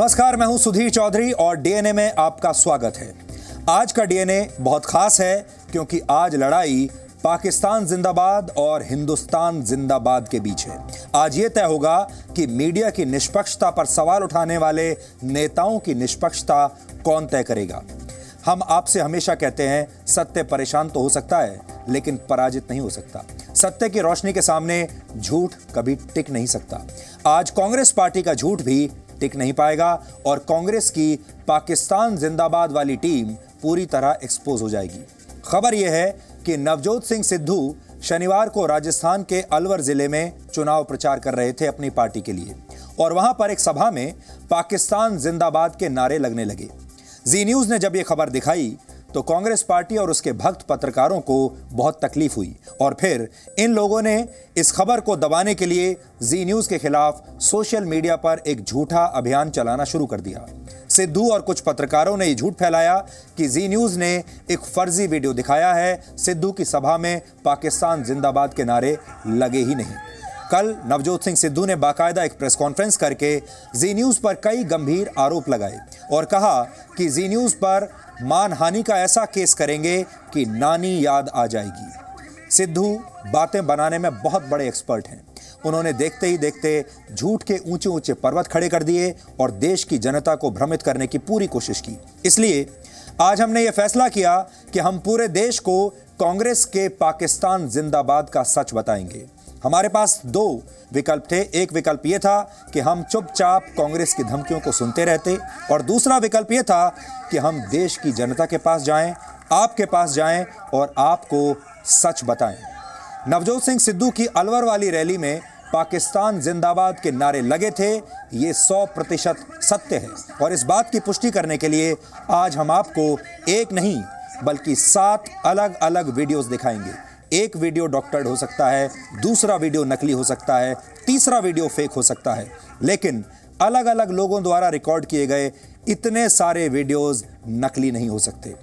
नमस्कार, मैं हूं सुधीर चौधरी और डीएनए में आपका स्वागत है। आज का डीएनए बहुत खास है क्योंकि आज लड़ाई पाकिस्तान जिंदाबाद और हिंदुस्तान जिंदाबाद के बीच है। आज ये तय होगा कि मीडिया की निष्पक्षता पर सवाल उठाने वाले नेताओं की निष्पक्षता कौन तय करेगा। हम आपसे हमेशा कहते हैं, सत्य परेशान तो हो सकता है लेकिन पराजित नहीं हो सकता। सत्य की रोशनी के सामने झूठ कभी टिक नहीं सकता। आज कांग्रेस पार्टी का झूठ भी टिक नहीं पाएगा और कांग्रेस की पाकिस्तान जिंदाबाद वाली टीम पूरी तरह एक्सपोज हो जाएगी। खबर यह है कि नवजोत सिंह सिद्धू शनिवार को राजस्थान के अलवर जिले में चुनाव प्रचार कर रहे थे अपनी पार्टी के लिए और वहां पर एक सभा में पाकिस्तान जिंदाबाद के नारे लगने लगे। जी न्यूज ने जब यह खबर दिखाई तो कांग्रेस पार्टी और उसके भक्त पत्रकारों को बहुत तकलीफ हुई और फिर इन लोगों ने इस खबर को दबाने के लिए जी न्यूज के खिलाफ सोशल मीडिया पर एक झूठा अभियान चलाना शुरू कर दिया। सिद्धू और कुछ पत्रकारों ने ये झूठ फैलाया कि जी न्यूज ने एक फर्जी वीडियो दिखाया है। सिद्धू की सभा में पाकिस्तान जिंदाबाद के नारे लगे ही नहीं। कल नवजोत सिंह सिद्धू ने बाकायदा एक प्रेस कॉन्फ्रेंस करके जी न्यूज पर कई गंभीर आरोप लगाए और कहा कि जी न्यूज पर मानहानि का ऐसा केस करेंगे कि नानी याद आ जाएगी। सिद्धू बातें बनाने में बहुत बड़े एक्सपर्ट हैं। उन्होंने देखते ही देखते झूठ के ऊंचे ऊंचे पर्वत खड़े कर दिए और देश की जनता को भ्रमित करने की पूरी कोशिश की। इसलिए आज हमने ये फैसला किया कि हम पूरे देश को कांग्रेस के पाकिस्तान जिंदाबाद का सच बताएंगे। हमारे पास दो विकल्प थे। एक विकल्प यह था कि हम चुपचाप कांग्रेस की धमकियों को सुनते रहते और दूसरा विकल्प यह था कि हम देश की जनता के पास जाएं, आपके पास जाएं और आपको सच बताएं। नवजोत सिंह सिद्धू की अलवर वाली रैली में पाकिस्तान जिंदाबाद के नारे लगे थे, ये 100% सत्य है और इस बात की पुष्टि करने के लिए आज हम आपको एक नहीं बल्कि 7 अलग अलग वीडियोस दिखाएंगे। एक वीडियो डॉक्टर्ड हो सकता है, दूसरा वीडियो नकली हो सकता है, तीसरा वीडियो फेक हो सकता है, लेकिन अलग अलग लोगों द्वारा रिकॉर्ड किए गए इतने सारे वीडियोस नकली नहीं हो सकते।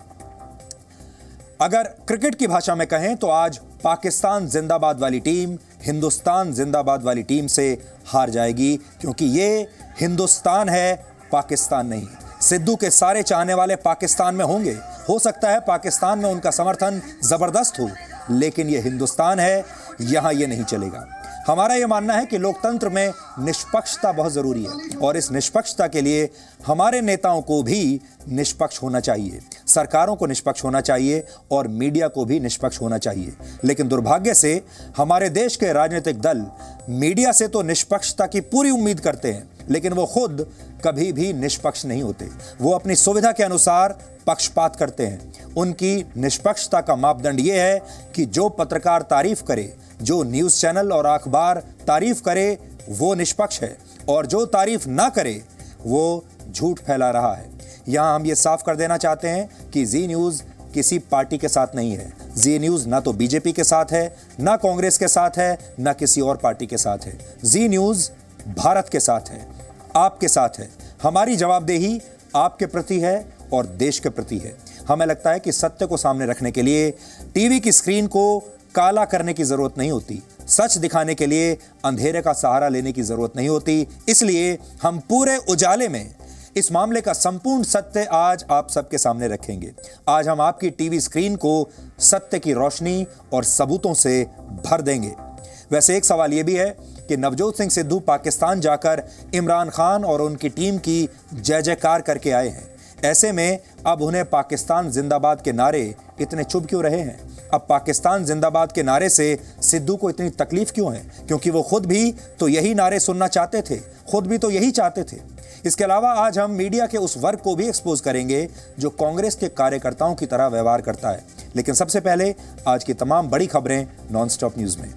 अगर क्रिकेट की भाषा में कहें तो आज पाकिस्तान जिंदाबाद वाली टीम हिंदुस्तान जिंदाबाद वाली टीम से हार जाएगी क्योंकि ये हिंदुस्तान है, पाकिस्तान नहीं। सिद्धू के सारे चाहने वाले पाकिस्तान में होंगे, हो सकता है पाकिस्तान में उनका समर्थन जबरदस्त हो, लेकिन ये हिंदुस्तान है, यहां ये नहीं चलेगा। हमारा ये मानना है कि लोकतंत्र में निष्पक्षता बहुत जरूरी है और इस निष्पक्षता के लिए हमारे नेताओं को भी निष्पक्ष होना चाहिए, सरकारों को निष्पक्ष होना चाहिए और मीडिया को भी निष्पक्ष होना चाहिए। लेकिन दुर्भाग्य से हमारे देश के राजनीतिक दल मीडिया से तो निष्पक्षता की पूरी उम्मीद करते हैं, लेकिन वो खुद कभी भी निष्पक्ष नहीं होते। वो अपनी सुविधा के अनुसार पक्षपात करते हैं। उनकी निष्पक्षता का मापदंड ये है कि जो पत्रकार तारीफ करे, जो न्यूज़ चैनल और अखबार तारीफ करे, वो निष्पक्ष है और जो तारीफ ना करे वो झूठ फैला रहा है। यहाँ हम ये साफ कर देना चाहते हैं कि जी न्यूज़ किसी पार्टी के साथ नहीं है। जी न्यूज़ ना तो बीजेपी के साथ है, ना कांग्रेस के साथ है, ना किसी और पार्टी के साथ है। जी न्यूज़ भारत के साथ है, आपके साथ है। हमारी जवाबदेही आपके प्रति है और देश के प्रति है। हमें लगता है कि सत्य को सामने रखने के लिए टीवी की स्क्रीन को काला करने की जरूरत नहीं होती, सच दिखाने के लिए अंधेरे का सहारा लेने की जरूरत नहीं होती। इसलिए हम पूरे उजाले में इस मामले का संपूर्ण सत्य आज आप सबके सामने रखेंगे। आज हम आपकी टीवी स्क्रीन को सत्य की रोशनी और सबूतों से भर देंगे। वैसे एक सवाल यह भी है कि नवजोत सिंह सिद्धू पाकिस्तान जाकर इमरान खान और उनकी टीम की जय जयकार करके आए हैं। ऐसे में अब उन्हें पाकिस्तान जिंदाबाद के नारे इतने चुभ क्यों रहे हैं? अब पाकिस्तान जिंदाबाद के नारे से सिद्धू को इतनी तकलीफ क्यों है? क्योंकि वो खुद भी तो यही नारे सुनना चाहते थे, खुद भी तो यही चाहते थे। इसके अलावा आज हम मीडिया के उस वर्ग को भी एक्सपोज करेंगे जो कांग्रेस के कार्यकर्ताओं की तरह व्यवहार करता है। लेकिन सबसे पहले आज की तमाम बड़ी खबरें नॉनस्टॉप न्यूज में।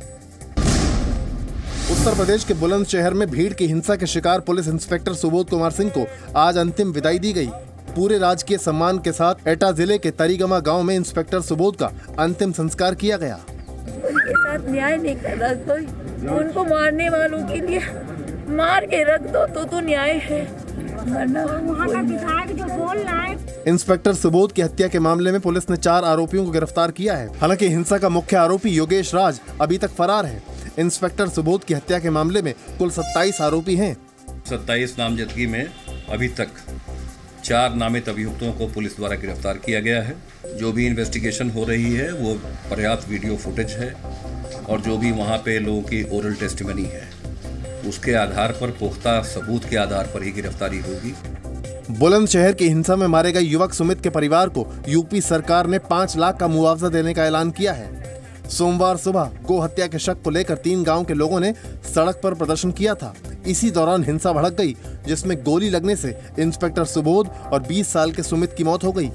उत्तर प्रदेश के बुलंदशहर में भीड़ की हिंसा के शिकार पुलिस इंस्पेक्टर सुबोध कुमार सिंह को आज अंतिम विदाई दी गई। पूरे राजकीय सम्मान के साथ एटा जिले के तरीगमा गांव में इंस्पेक्टर सुबोध का अंतिम संस्कार किया गया। उनके साथ न्याय नहीं कर रहा कोई, उनको मारने वालों के लिए मार के रख दो तो न्याय है। वहाँ का विधायक जो बोल रहा है। इंस्पेक्टर सुबोध की हत्या के मामले में पुलिस ने 4 आरोपियों को गिरफ्तार किया है। हालांकि हिंसा का मुख्य आरोपी योगेश राज अभी तक फरार है। इंस्पेक्टर सुबोध की हत्या के मामले में कुल 27 आरोपी हैं। 27 नामजदगी में अभी तक 4 नामित अभियुक्तों को पुलिस द्वारा गिरफ्तार किया गया है। जो भी इन्वेस्टिगेशन हो रही है वो पर्याप्त वीडियो फुटेज है और जो भी वहाँ पे लोगों की ओरल टेस्टिमनी है उसके आधार पर, पुख्ता सबूत के आधार पर ही गिरफ्तारी होगी। बुलंदशहर की हिंसा में मारे गए युवक सुमित के परिवार को यूपी सरकार ने 5 लाख का मुआवजा देने का ऐलान किया है। सोमवार सुबह गो हत्या के शक को लेकर 3 गांव के लोगों ने सड़क पर प्रदर्शन किया था। इसी दौरान हिंसा भड़क गई, जिसमें गोली लगने से इंस्पेक्टर सुबोध और 20 साल के सुमित की मौत हो गई।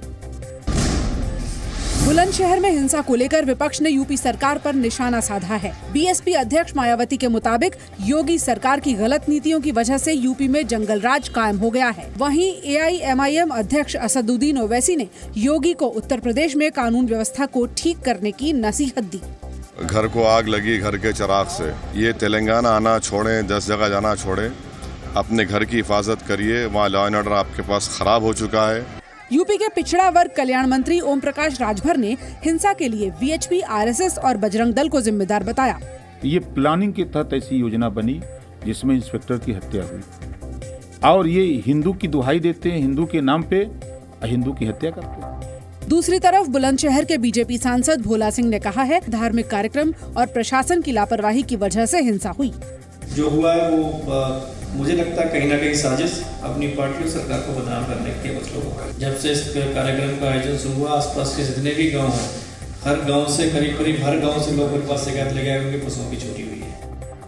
बुलंदशहर में हिंसा को लेकर विपक्ष ने यूपी सरकार पर निशाना साधा है। बीएसपी अध्यक्ष मायावती के मुताबिक योगी सरकार की गलत नीतियों की वजह से यूपी में जंगल राज कायम हो गया है। वहीं AIMIM अध्यक्ष असदुद्दीन ओवैसी ने योगी को उत्तर प्रदेश में कानून व्यवस्था को ठीक करने की नसीहत दी। घर को आग लगी घर के चिराग से, ये तेलंगाना आना छोड़े, 10 जगह जाना छोड़े, अपने घर की हिफाजत करिए। वहाँ लॉ एंड ऑर्डर आपके पास खराब हो चुका है। यूपी के पिछड़ा वर्ग कल्याण मंत्री ओम प्रकाश राजभर ने हिंसा के लिए VHP, RSS और बजरंग दल को जिम्मेदार बताया। ये प्लानिंग के तहत ऐसी योजना बनी जिसमें इंस्पेक्टर की हत्या हुई और ये हिंदू की दुहाई देते हैं, हिंदू के नाम पे हिंदू की हत्या करते हैं। दूसरी तरफ बुलंदशहर के बीजेपी सांसद भोला सिंह ने कहा है, धार्मिक कार्यक्रम और प्रशासन की लापरवाही की वजह से हिंसा हुई। जो हुआ है वो मुझे लगता है कहीं ना कहीं साजिश अपनी पार्टी और सरकार को बदनाम करने के मतलब हुआ है। जब से इस कार्यक्रम का आयोजन शुरू हुआ, आसपास के जितने भी गांव हैं, हर गांव से करीब हर गांव से लोगों के पास शिकायत लेके आए उनके पशुओं की चोरी हुई है।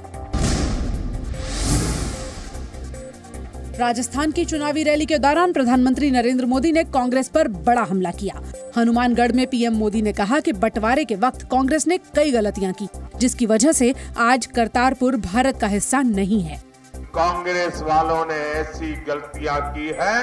राजस्थान की चुनावी रैली के दौरान प्रधानमंत्री नरेंद्र मोदी ने कांग्रेस पर बड़ा हमला किया। हनुमानगढ़ में PM मोदी ने कहा कि बंटवारे के वक्त कांग्रेस ने कई गलतियां की, जिसकी वजह से आज करतारपुर भारत का हिस्सा नहीं है। कांग्रेस वालों ने ऐसी गलतियां की है,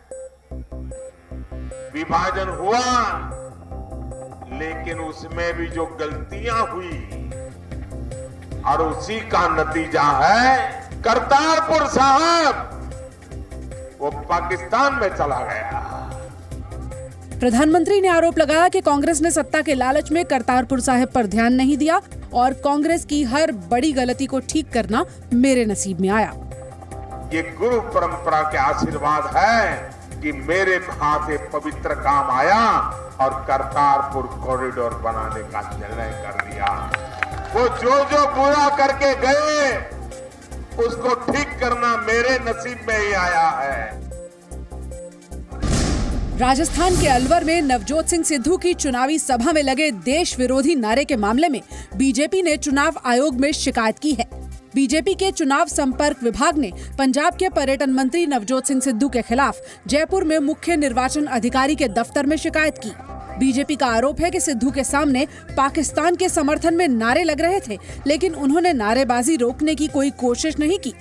विभाजन हुआ लेकिन उसमें भी जो गलतियां हुई और उसी का नतीजा है करतारपुर साहब वो पाकिस्तान में चला गया। प्रधानमंत्री ने आरोप लगाया कि कांग्रेस ने सत्ता के लालच में करतारपुर साहिब पर ध्यान नहीं दिया और कांग्रेस की हर बड़ी गलती को ठीक करना मेरे नसीब में आया। ये गुरु परंपरा के आशीर्वाद है कि मेरे हाथ पवित्र काम आया और करतारपुर कॉरिडोर बनाने का निर्णय कर लिया। वो जो बुरा करके गए उसको ठीक करना मेरे नसीब में ही आया है। राजस्थान के अलवर में नवजोत सिंह सिद्धू की चुनावी सभा में लगे देश विरोधी नारे के मामले में बीजेपी ने चुनाव आयोग में शिकायत की है। बीजेपी के चुनाव संपर्क विभाग ने पंजाब के पर्यटन मंत्री नवजोत सिंह सिद्धू के खिलाफ जयपुर में मुख्य निर्वाचन अधिकारी के दफ्तर में शिकायत की। बीजेपी का आरोप है कि सिद्धू के सामने पाकिस्तान के समर्थन में नारे लग रहे थे, लेकिन उन्होंने नारेबाजी रोकने की कोई कोशिश नहीं की।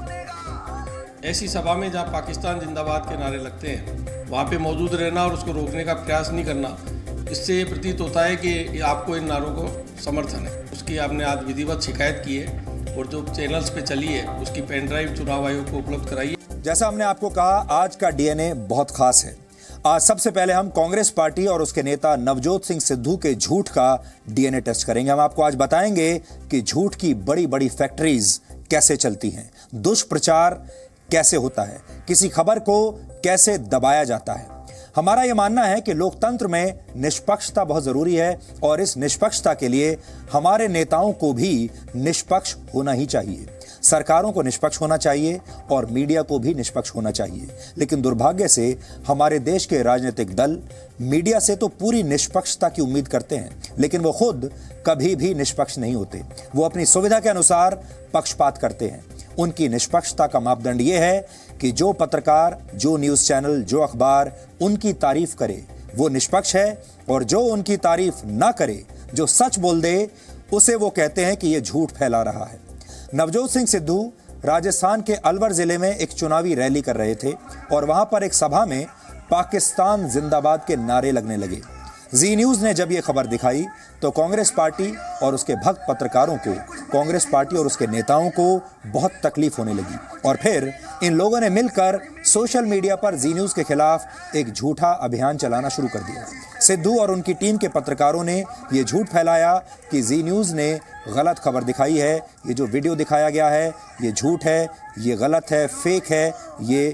ऐसी सभा में जहां पाकिस्तान जिंदाबाद के नारे लगते हैं वहां पे मौजूद रहना और उसको रोकने का प्रयास नहीं करना, इससे ये प्रतीत होता है कि आपको इन नारों को समर्थन है। उसकी आपने आज विधिवत शिकायत की है और जो चैनल्स पे चली है उसकी पेन ड्राइव चुनाव आयोग को उपलब्ध कराई है। जैसा हमने आपको कहा, आज का DNA बहुत खास है। आज सबसे पहले हम कांग्रेस पार्टी और उसके नेता नवजोत सिंह सिद्धू के झूठ का DNA टेस्ट करेंगे। हम आपको आज बताएंगे कि झूठ की बड़ी बड़ी फैक्ट्रीज कैसे चलती हैं, दुष्प्रचार कैसे होता है, किसी खबर को कैसे दबाया जाता है। हमारा यह मानना है कि लोकतंत्र में निष्पक्षता बहुत जरूरी है और इस निष्पक्षता के लिए हमारे नेताओं को भी निष्पक्ष होना ही चाहिए। सरकारों को निष्पक्ष होना चाहिए और मीडिया को भी निष्पक्ष होना चाहिए। लेकिन दुर्भाग्य से हमारे देश के राजनीतिक दल मीडिया से तो पूरी निष्पक्षता की उम्मीद करते हैं, लेकिन वो खुद कभी भी निष्पक्ष नहीं होते। वो अपनी सुविधा के अनुसार पक्षपात करते हैं। उनकी निष्पक्षता का मापदंड यह है कि जो पत्रकार, जो न्यूज़ चैनल, जो अखबार उनकी तारीफ करे वो निष्पक्ष है और जो उनकी तारीफ ना करे, जो सच बोल दे, उसे वो कहते हैं कि ये झूठ फैला रहा है। नवजोत सिंह सिद्धू राजस्थान के अलवर जिले में एक चुनावी रैली कर रहे थे और वहां पर एक सभा में पाकिस्तान जिंदाबाद के नारे लगने लगे। जी न्यूज़ ने जब ये खबर दिखाई तो कांग्रेस पार्टी और उसके भक्त पत्रकारों को, कांग्रेस पार्टी और उसके नेताओं को बहुत तकलीफ होने लगी और फिर इन लोगों ने मिलकर सोशल मीडिया पर जी न्यूज़ के खिलाफ एक झूठा अभियान चलाना शुरू कर दिया। सिद्धू और उनकी टीम के पत्रकारों ने ये झूठ फैलाया कि जी न्यूज़ ने गलत खबर दिखाई है, ये जो वीडियो दिखाया गया है ये झूठ है, ये गलत है, फेक है, ये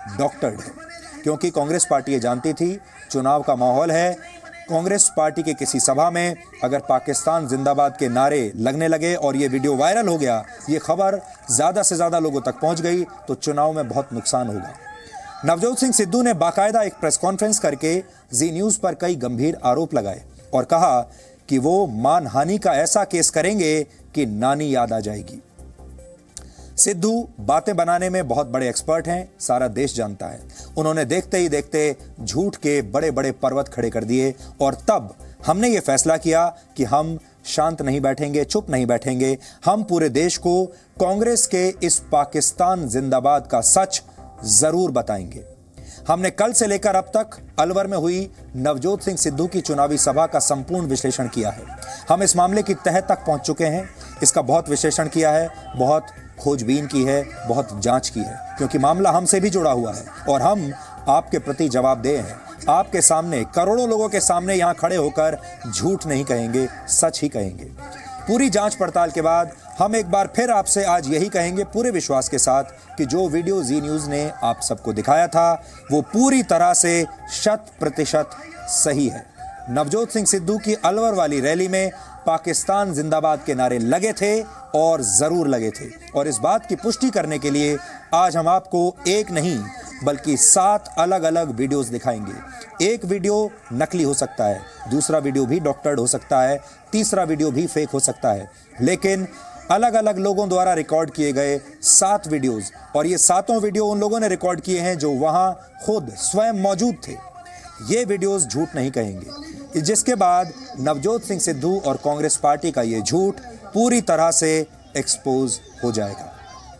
डॉक्टर्ड है, क्योंकि कांग्रेस पार्टी ये जानती थी चुनाव का माहौल है। कांग्रेस पार्टी के किसी सभा में अगर पाकिस्तान जिंदाबाद के नारे लगने लगे और ये वीडियो वायरल हो गया, ये खबर ज़्यादा से ज़्यादा लोगों तक पहुंच गई, तो चुनाव में बहुत नुकसान होगा। नवजोत सिंह सिद्धू ने बाकायदा एक प्रेस कॉन्फ्रेंस करके जी न्यूज़ पर कई गंभीर आरोप लगाए और कहा कि वो मानहानि का ऐसा केस करेंगे कि नानी याद आ जाएगी। सिद्धू बातें बनाने में बहुत बड़े एक्सपर्ट हैं, सारा देश जानता है। उन्होंने देखते ही देखते झूठ के बड़े बड़े पर्वत खड़े कर दिए और तब हमने ये फैसला किया कि हम शांत नहीं बैठेंगे, चुप नहीं बैठेंगे। हम पूरे देश को कांग्रेस के इस पाकिस्तान जिंदाबाद का सच जरूर बताएंगे। हमने कल से लेकर अब तक अलवर में हुई नवजोत सिंह सिद्धू की चुनावी सभा का संपूर्ण विश्लेषण किया है। हम इस मामले की तह तक पहुंच चुके हैं, इसका बहुत विश्लेषण किया है, बहुत खोजबीन की है, बहुत जांच की है, क्योंकि मामला हमसे भी जुड़ा हुआ है और हम आपके प्रति जवाबदेह हैं। आपके सामने, करोड़ों लोगों के सामने यहां खड़े होकर झूठ नहीं कहेंगे, सच ही कहेंगे। पूरी जांच पड़ताल के बाद हम एक बार फिर आपसे आज यही कहेंगे पूरे विश्वास के साथ कि जो वीडियो जी न्यूज़ ने आप सबको दिखाया था वो पूरी तरह से 100% सही है। नवजोत सिंह सिद्धू की अलवर वाली रैली में पाकिस्तान जिंदाबाद के नारे लगे थे और जरूर लगे थे, और इस बात की पुष्टि करने के लिए आज हम आपको एक नहीं बल्कि 7 अलग अलग वीडियोस दिखाएंगे। एक वीडियो नकली हो सकता है, दूसरा वीडियो भी डॉक्टर्ड हो सकता है, तीसरा वीडियो भी फेक हो सकता है, लेकिन अलग अलग लोगों द्वारा रिकॉर्ड किए गए 7 वीडियोस, और ये 7 वीडियो उन लोगों ने रिकॉर्ड किए हैं जो वहां खुद स्वयं मौजूद थे। ये वीडियोस झूठ नहीं कहेंगे, जिसके बाद नवजोत सिंह सिद्धू और कांग्रेस पार्टी का ये झूठ पूरी तरह से एक्सपोज हो जाएगा।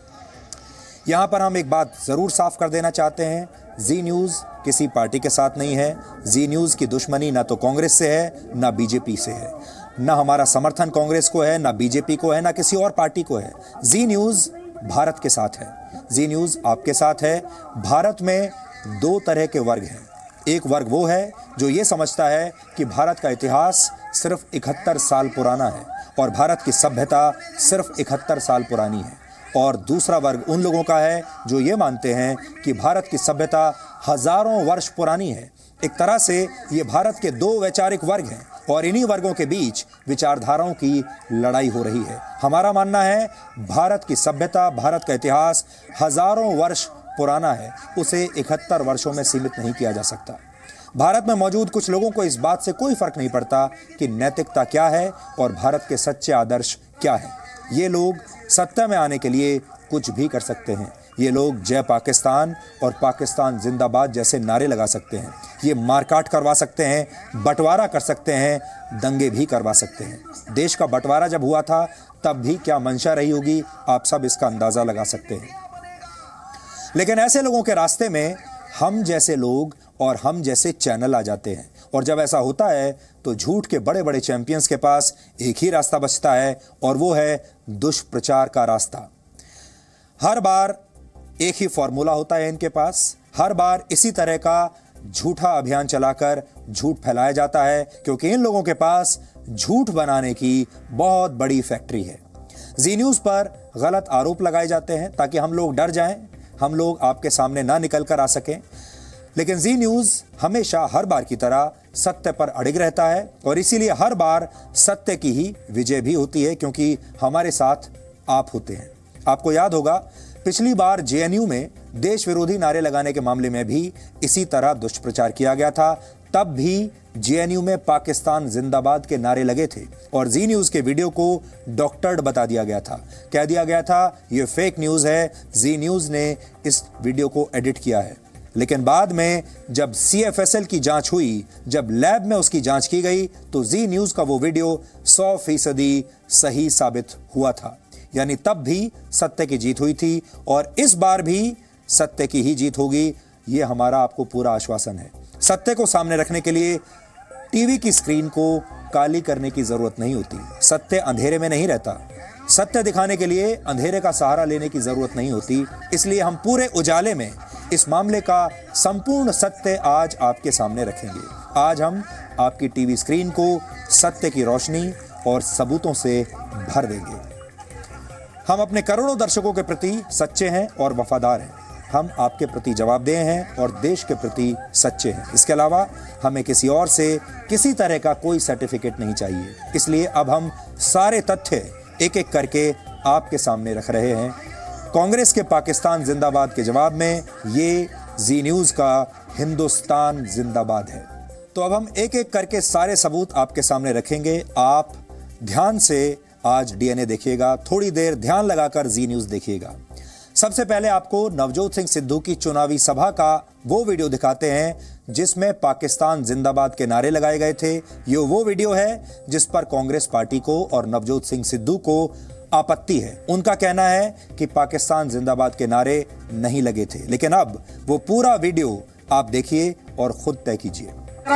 यहां पर हम एक बात जरूर साफ कर देना चाहते हैं, जी न्यूज़ किसी पार्टी के साथ नहीं है। जी न्यूज़ की दुश्मनी ना तो कांग्रेस से है, ना बीजेपी से है, ना हमारा समर्थन कांग्रेस को है, ना बीजेपी को है, ना किसी और पार्टी को है। जी न्यूज़ भारत के साथ है, जी न्यूज़ आपके साथ है। भारत में 2 तरह के वर्ग हैं। एक वर्ग वो है जो ये समझता है कि भारत का इतिहास सिर्फ 71 साल पुराना है और भारत की सभ्यता सिर्फ 71 साल पुरानी है, और दूसरा वर्ग उन लोगों का है जो ये मानते हैं कि भारत की सभ्यता हजारों वर्ष पुरानी है। एक तरह से ये भारत के 2 वैचारिक वर्ग हैं और इन्हीं वर्गों के बीच विचारधाराओं की लड़ाई हो रही है। हमारा मानना है भारत की सभ्यता, भारत का इतिहास हजारों वर्ष पुराना है, उसे 71 वर्षों में सीमित नहीं किया जा सकता। भारत में मौजूद कुछ लोगों को इस बात से कोई फर्क नहीं पड़ता कि नैतिकता क्या है और भारत के सच्चे आदर्श क्या है। ये लोग सत्ता में आने के लिए कुछ भी कर सकते हैं। ये लोग जय पाकिस्तान और पाकिस्तान जिंदाबाद जैसे नारे लगा सकते हैं। ये मारकाट करवा सकते हैं, बंटवारा कर सकते हैं, दंगे भी करवा सकते हैं। देश का बंटवारा जब हुआ था तब भी क्या मंशा रही होगी, आप सब इसका अंदाज़ा लगा सकते हैं। लेकिन ऐसे लोगों के रास्ते में हम जैसे लोग और हम जैसे चैनल आ जाते हैं, और जब ऐसा होता है तो झूठ के बड़े बड़े चैंपियंस के पास एक ही रास्ता बचता है, और वो है दुष्प्रचार का रास्ता। हर बार एक ही फॉर्मूला होता है इनके पास, हर बार इसी तरह का झूठा अभियान चलाकर झूठ फैलाया जाता है, क्योंकि इन लोगों के पास झूठ बनाने की बहुत बड़ी फैक्ट्री है। जी न्यूज़ पर गलत आरोप लगाए जाते हैं ताकि हम लोग डर जाएं, हम लोग आपके सामने ना निकल कर आ सकें, लेकिन जी न्यूज़ हमेशा हर बार की तरह सत्य पर अड़िग रहता है, और इसीलिए हर बार सत्य की ही विजय भी होती है, क्योंकि हमारे साथ आप होते हैं। आपको याद होगा पिछली बार जेएनयू में देश विरोधी नारे लगाने के मामले में भी इसी तरह दुष्प्रचार किया गया था। तब भी जेएनयू में पाकिस्तान जिंदाबाद के नारे लगे थे और जी न्यूज़ के वीडियो को डॉक्टर्ड बता दिया गया था, कह दिया गया था ये फेक न्यूज़ है, जी न्यूज़ ने इस वीडियो को एडिट किया है। लेकिन बाद में जब CFSL की जांच हुई, जब लैब में उसकी जांच की गई, तो जी न्यूज़ का वो वीडियो 100% सही साबित हुआ था। यानी तब भी सत्य की जीत हुई थी और इस बार भी सत्य की ही जीत होगी, ये हमारा आपको पूरा आश्वासन है। सत्य को सामने रखने के लिए टीवी की स्क्रीन को काली करने की जरूरत नहीं होती। सत्य अंधेरे में नहीं रहता। सत्य दिखाने के लिए अंधेरे का सहारा लेने की जरूरत नहीं होती। इसलिए हम पूरे उजाले में इस मामले का संपूर्ण सत्य आज आपके सामने रखेंगे। आज हम आपकी टीवी स्क्रीन को सत्य की रोशनी और सबूतों से भर देंगे। हम अपने करोड़ों दर्शकों के प्रति सच्चे हैं और वफादार हैं। हम आपके प्रति जवाबदेह हैं और देश के प्रति सच्चे हैं। इसके अलावा हमें किसी और से किसी तरह का कोई सर्टिफिकेट नहीं चाहिए। इसलिए अब हम सारे तथ्य एक एक करके आपके सामने रख रहे हैं। कांग्रेस के पाकिस्तान जिंदाबाद के जवाब में ये जी न्यूज़ का हिंदुस्तान जिंदाबाद है। तो अब हम एक एक करके सारे सबूत आपके सामने रखेंगे। आप ध्यान से आज डीएनए देखिएगा, थोड़ी देर ध्यान लगाकर जी न्यूज़ देखिएगा। सबसे पहले आपको नवजोत सिंह सिद्धू की चुनावी सभा का वो वीडियो दिखाते हैं जिसमें पाकिस्तान जिंदाबाद के नारे लगाए गए थे। ये वो वीडियो है जिस पर कांग्रेस पार्टी को और नवजोत सिंह सिद्धू को आपत्ति है। उनका कहना है कि पाकिस्तान जिंदाबाद के नारे नहीं लगे थे, लेकिन अब वो पूरा वीडियो आप देखिए और खुद तय कीजिए।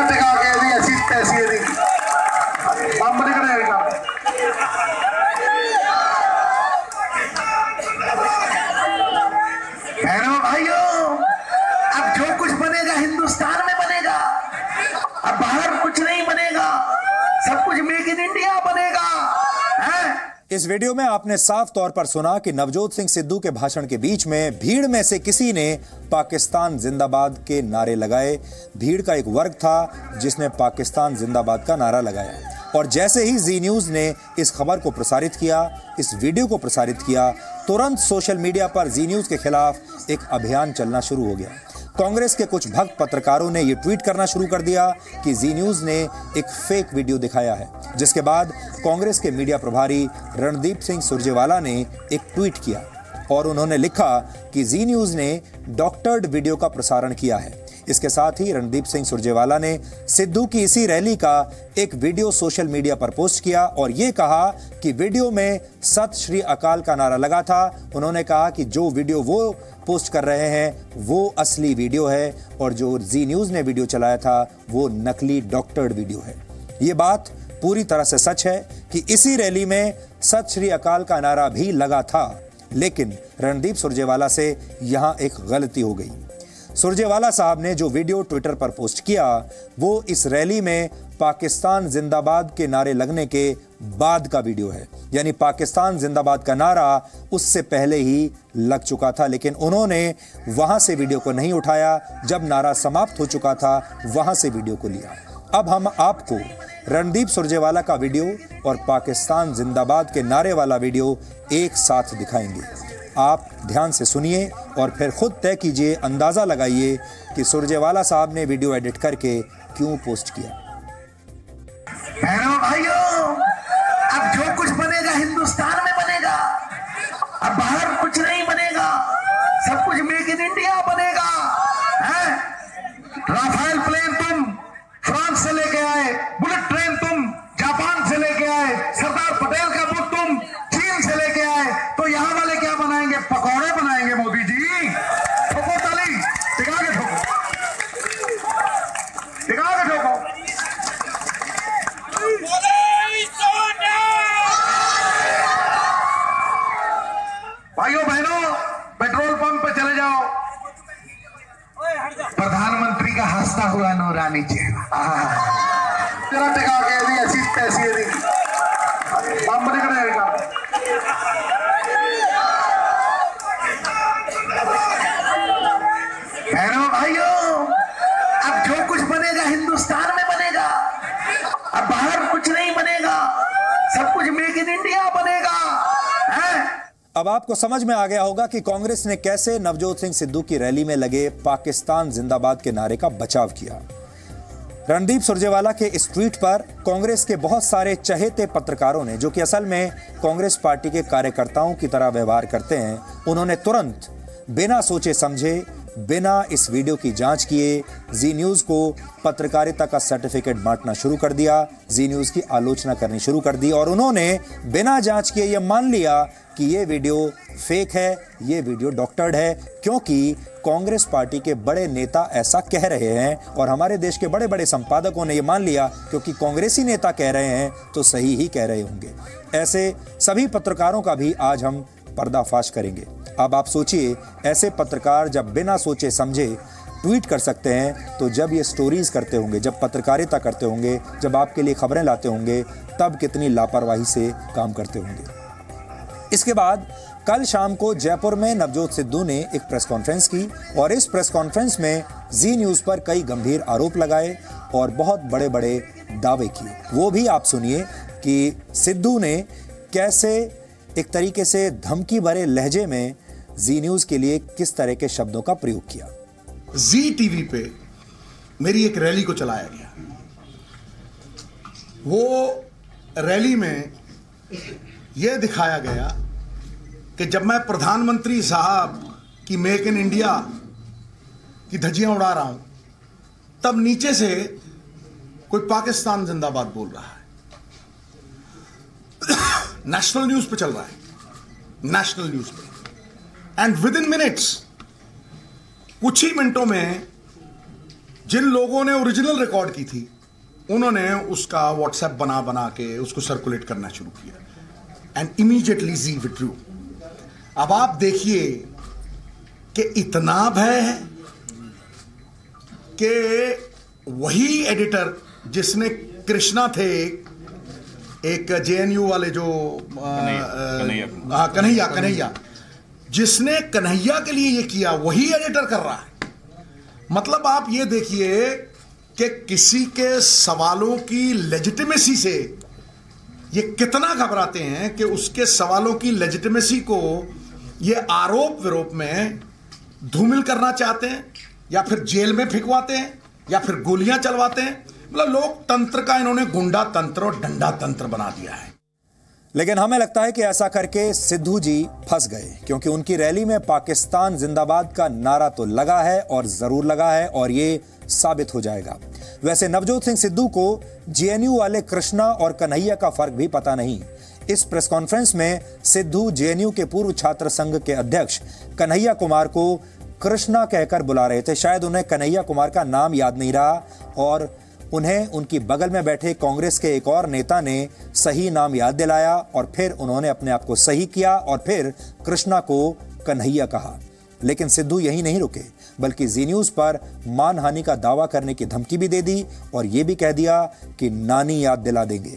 बहनों भाइयों, अब जो कुछ बनेगा हिंदुस्तान में बनेगा। अब बाहर कुछ नहीं बनेगा, सब कुछ मेक इन इंडिया बनेगा। इस वीडियो में आपने साफ तौर पर सुना कि नवजोत सिंह सिद्धू के भाषण के बीच में भीड़ में से किसी ने पाकिस्तान जिंदाबाद के नारे लगाए। भीड़ का एक वर्ग था जिसने पाकिस्तान जिंदाबाद का नारा लगाया और जैसे ही जी न्यूज़ ने इस खबर को प्रसारित किया, इस वीडियो को प्रसारित किया, तुरंत सोशल मीडिया पर जी न्यूज़ के खिलाफ एक अभियान चलना शुरू हो गया। कांग्रेस के कुछ भक्त पत्रकारों ने यह ट्वीट करना शुरू कर दिया कि जी न्यूज़ ने एक फेक वीडियो दिखाया है, जिसके बाद कांग्रेस के मीडिया प्रभारी रणदीप सिंह सुरजेवाला ने एक ट्वीट किया और उन्होंने लिखा कि जी न्यूज़ ने डॉक्टर्ड वीडियो का प्रसारण किया है। इसके साथ ही रणदीप सिंह सुरजेवाला ने सिद्धू की इसी रैली का एक वीडियो सोशल मीडिया पर पोस्ट किया और ये कहा कि वीडियो में सत श्री अकाल का नारा लगा था। उन्होंने कहा कि जो वीडियो वो पोस्ट कर रहे हैं वो असली वीडियो है और जो जी न्यूज़ ने वीडियो चलाया था वो नकली डॉक्टर्ड वीडियो है। ये बात पूरी तरह से सच है कि इसी रैली में सत श्री अकाल का नारा भी लगा था, लेकिन रणदीप सुरजेवाला से यहाँ एक गलती हो गई। सुरजेवाला साहब ने जो वीडियो ट्विटर पर पोस्ट किया वो इस रैली में पाकिस्तान जिंदाबाद के नारे लगने के बाद का वीडियो है, यानी पाकिस्तान जिंदाबाद का नारा उससे पहले ही लग चुका था, लेकिन उन्होंने वहां से वीडियो को नहीं उठाया। जब नारा समाप्त हो चुका था वहां से वीडियो को लिया। अब हम आपको रणदीप सुरजेवाला का वीडियो और पाकिस्तान जिंदाबाद के नारे वाला वीडियो एक साथ दिखाएंगे। आप ध्यान से सुनिए और फिर खुद तय कीजिए, अंदाजा लगाइए कि सुरजेवाला साहब ने वीडियो एडिट करके क्यों पोस्ट किया। बहनों भाइयों, अब जो कुछ बनेगा हिंदुस्तान में बनेगा। अब बाहर कुछ नहीं बनेगा, सब कुछ मेक इन इंडिया बनेगा। राफेल प्लेन तुम फ्रांस से लेके आए, बुलेट ट्रेन तुम जापान से लेके आए, सरदार पटेल का बुक तुम चीन से लेके आए, तो यहाँ वाले क्या बनाएंगे? पकौड़े बनाएंगे मोदी जी। ठोको ताली, टिका के ठोको, टिका के ठोको। भाइयों बहनों, पेट्रोल पंप पे चले जाओ, प्रधानमंत्री का हंसता हुआ नूरानी चेहरा तेरा टिका के दी ऐसी तैसी दी पंप निकलेगा। बहनों भाइयों, अब जो कुछ बनेगा हिंदुस्तान में बनेगा। अब बाहर कुछ नहीं बनेगा, सब कुछ मेक इन इंडिया बनेगा। अब आपको समझ में आ गया होगा कि कांग्रेस ने कैसे नवजोत सिंह सिद्धू की रैली में लगे पाकिस्तान जिंदाबाद के नारे का बचाव किया। रणदीप सुरजेवाला के इस ट्वीट पर कांग्रेस के बहुत सारे चहेते पत्रकारों ने, जो कि असल में कांग्रेस पार्टी के कार्यकर्ताओं की तरह व्यवहार करते हैं, उन्होंने तुरंत बिना सोचे समझे, बिना इस वीडियो की जांच किए जी न्यूज़ को पत्रकारिता का सर्टिफिकेट बांटना शुरू कर दिया, जी न्यूज़ की आलोचना करनी शुरू कर दी और उन्होंने बिना जांच किए यह मान लिया कि ये वीडियो फेक है, ये वीडियो डॉक्टर्ड है, क्योंकि कांग्रेस पार्टी के बड़े नेता ऐसा कह रहे हैं और हमारे देश के बड़े बड़े संपादकों ने ये मान लिया क्योंकि कांग्रेसी नेता कह रहे हैं तो सही ही कह रहे होंगे। ऐसे सभी पत्रकारों का भी आज हम पर्दाफाश करेंगे। अब आप सोचिए, ऐसे पत्रकार जब बिना सोचे समझे ट्वीट कर सकते हैं, तो जब ये स्टोरीज करते होंगे, जब पत्रकारिता करते होंगे, जब आपके लिए खबरें लाते होंगे, तब कितनी लापरवाही से काम करते होंगे। इसके बाद कल शाम को जयपुर में नवजोत सिद्धू ने एक प्रेस कॉन्फ्रेंस की और इस प्रेस कॉन्फ्रेंस में जी न्यूज पर कई गंभीर आरोप लगाए और बहुत बड़े बड़े दावे किए। वो भी आप सुनिए कि सिद्धू ने कैसे एक तरीके से धमकी भरे लहजे में जी न्यूज के लिए किस तरह के शब्दों का प्रयोग किया। जी टीवी पे मेरी एक रैली को चलाया गया। वो रैली में यह दिखाया गया कि जब मैं प्रधानमंत्री साहब की मेक इन इंडिया की धज्जियां उड़ा रहा हूं, तब नीचे से कोई पाकिस्तान जिंदाबाद बोल रहा है। नेशनल न्यूज पे चल रहा है, नेशनल न्यूज पे, एंड विद इन मिनट्स, कुछ ही मिनटों में जिन लोगों ने ओरिजिनल रिकॉर्ड की थी उन्होंने उसका व्हाट्सएप बना बना के उसको सर्कुलेट करना शुरू किया एंड इमीडिएटली जी विथड्रू। अब आप देखिए कि इतना भय है कि वही एडिटर जिसने कृष्णा थे, एक जेएनयू वाले जो कन्हैया, जिसने कन्हैया के लिए ये किया, वही एडिटर कर रहा है। मतलब आप ये देखिए कि किसी के सवालों की लेजिटिमेसी से ये कितना घबराते हैं कि उसके सवालों की लेजिटिमेसी को ये आरोप विरोप में धूमिल करना चाहते हैं या फिर जेल में फिकवाते हैं या फिर गोलियां चलवाते हैं। मतलब लोकतंत्र का इन्होंने गुंडा तंत्र और डंडा तंत्र बना दिया है। लेकिन हमें लगता है कि ऐसा करके सिद्धू जी फंस गए, क्योंकि उनकी रैली में पाकिस्तान जिंदाबाद का नारा तो लगा है और जरूर लगा है और ये साबित हो जाएगा। वैसे नवजोत सिंह सिद्धू को जेएनयू वाले कृष्णा और कन्हैया का फर्क भी पता नहीं। इस प्रेस कॉन्फ्रेंस में सिद्धू जेएनयू के पूर्व छात्र संघ के अध्यक्ष कन्हैया कुमार को कृष्णा कहकर बुला रहे थे। शायद उन्हें कन्हैया कुमार का नाम याद नहीं रहा और उन्हें उनकी बगल में बैठे कांग्रेस के एक और नेता ने सही नाम याद दिलाया और फिर उन्होंने अपने आप को सही किया और फिर कृष्णा को कन्हैया कहा। लेकिन सिद्धू यही नहीं रुके, बल्कि जी न्यूज पर मानहानि का दावा करने की धमकी भी दे दी और यह भी कह दिया कि नानी याद दिला देंगे।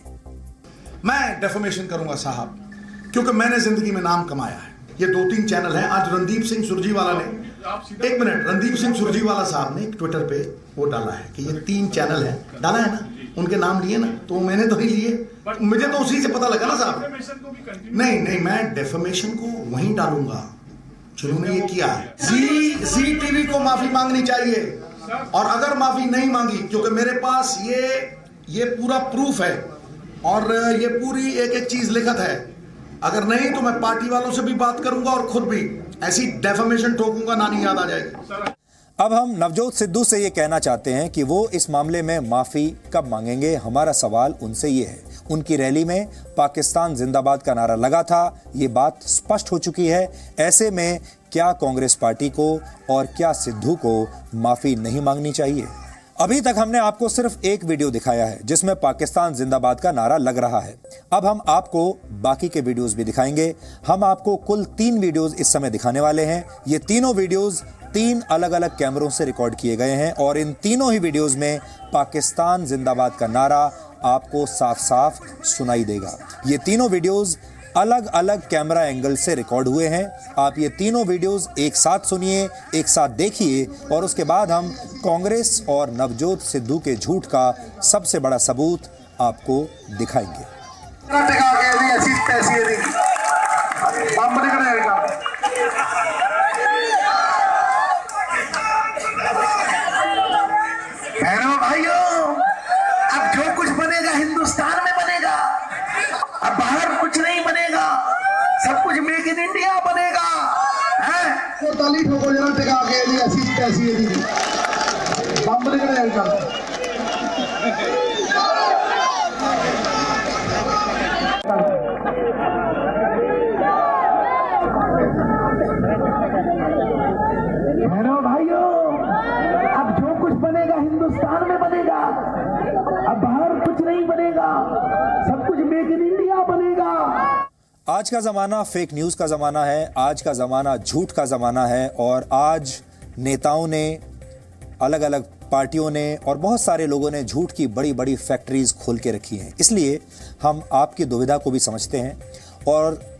मैं डेफोमेशन करूंगा साहब, क्योंकि मैंने जिंदगी में नाम कमाया है। ये 2-3 चैनल हैं। आज रणदीप सिंह सुरजीवाला ने, एक मिनट, रणदीप सिंह सुरजीवाला साहब ने ट्विटर पे वो डाला है कि ये 3 चैनल हैं, डाला है ना, उनके नाम लिए ना, तो मैंने तो नहीं लिए, मुझे तो उसी से पता लगा ना साहब। नहीं, मैं डेफोमेशन को वहीं डालूंगा जिन्होंने ये किया है। जी टीवी को माफी मांगनी चाहिए और अगर माफी नहीं मांगी, क्योंकि मेरे पास ये पूरा प्रूफ है और ये पूरी एक चीज लिखत है, अगर नहीं तो मैं पार्टी वालों से भी बात करूंगा और खुद भी ऐसी डेफामेशन ठोकूंगा, नानी याद आ जाएगी। अब हम नवजोत सिद्धू से ये कहना चाहते हैं कि वो इस मामले में माफी कब मांगेंगे। हमारा सवाल उनसे ये है। उनकी रैली में पाकिस्तान जिंदाबाद का नारा लगा था, ये बात स्पष्ट हो चुकी है। ऐसे में क्या कांग्रेस पार्टी को और क्या सिद्धू को माफी नहीं मांगनी चाहिए? अभी तक हमने आपको सिर्फ एक वीडियो दिखाया है जिसमें पाकिस्तान जिंदाबाद का नारा लग रहा है। अब हम आपको बाकी के वीडियोस भी दिखाएंगे। हम आपको कुल 3 वीडियोस इस समय दिखाने वाले हैं। ये तीनों वीडियोस 3 अलग अलग कैमरों से रिकॉर्ड किए गए हैं और इन तीनों ही वीडियोस में पाकिस्तान जिंदाबाद का नारा आपको साफ साफ सुनाई देगा। ये तीनों वीडियोस अलग अलग कैमरा एंगल से रिकॉर्ड हुए हैं। आप ये तीनों वीडियोस एक साथ सुनिए, एक साथ देखिए और उसके बाद हम कांग्रेस और नवजोत सिद्धू के झूठ का सबसे बड़ा सबूत आपको दिखाएंगे। भाइयों, अब जो कुछ बनेगा हिंदुस्तान में बनेगा, अब बाहर कुछ नहीं बनेगा, सब कुछ मेक इन इंडिया बनेगा। तो ताली ठोको जरा टिका के लिए ऐसी बम निकलेगा। भाइयों, अब जो कुछ बनेगा हिंदुस्तान में बनेगा, अब बाहर कुछ नहीं बनेगा, सब कुछ मेक इन इंडिया बनेगा। आज का ज़माना फेक न्यूज़ का ज़माना है, आज का ज़माना झूठ का ज़माना है और आज नेताओं ने, अलग अलग पार्टियों ने और बहुत सारे लोगों ने झूठ की बड़ी बड़ी फैक्ट्रीज खोल के रखी हैं। इसलिए हम आपकी दुविधा को भी समझते हैं और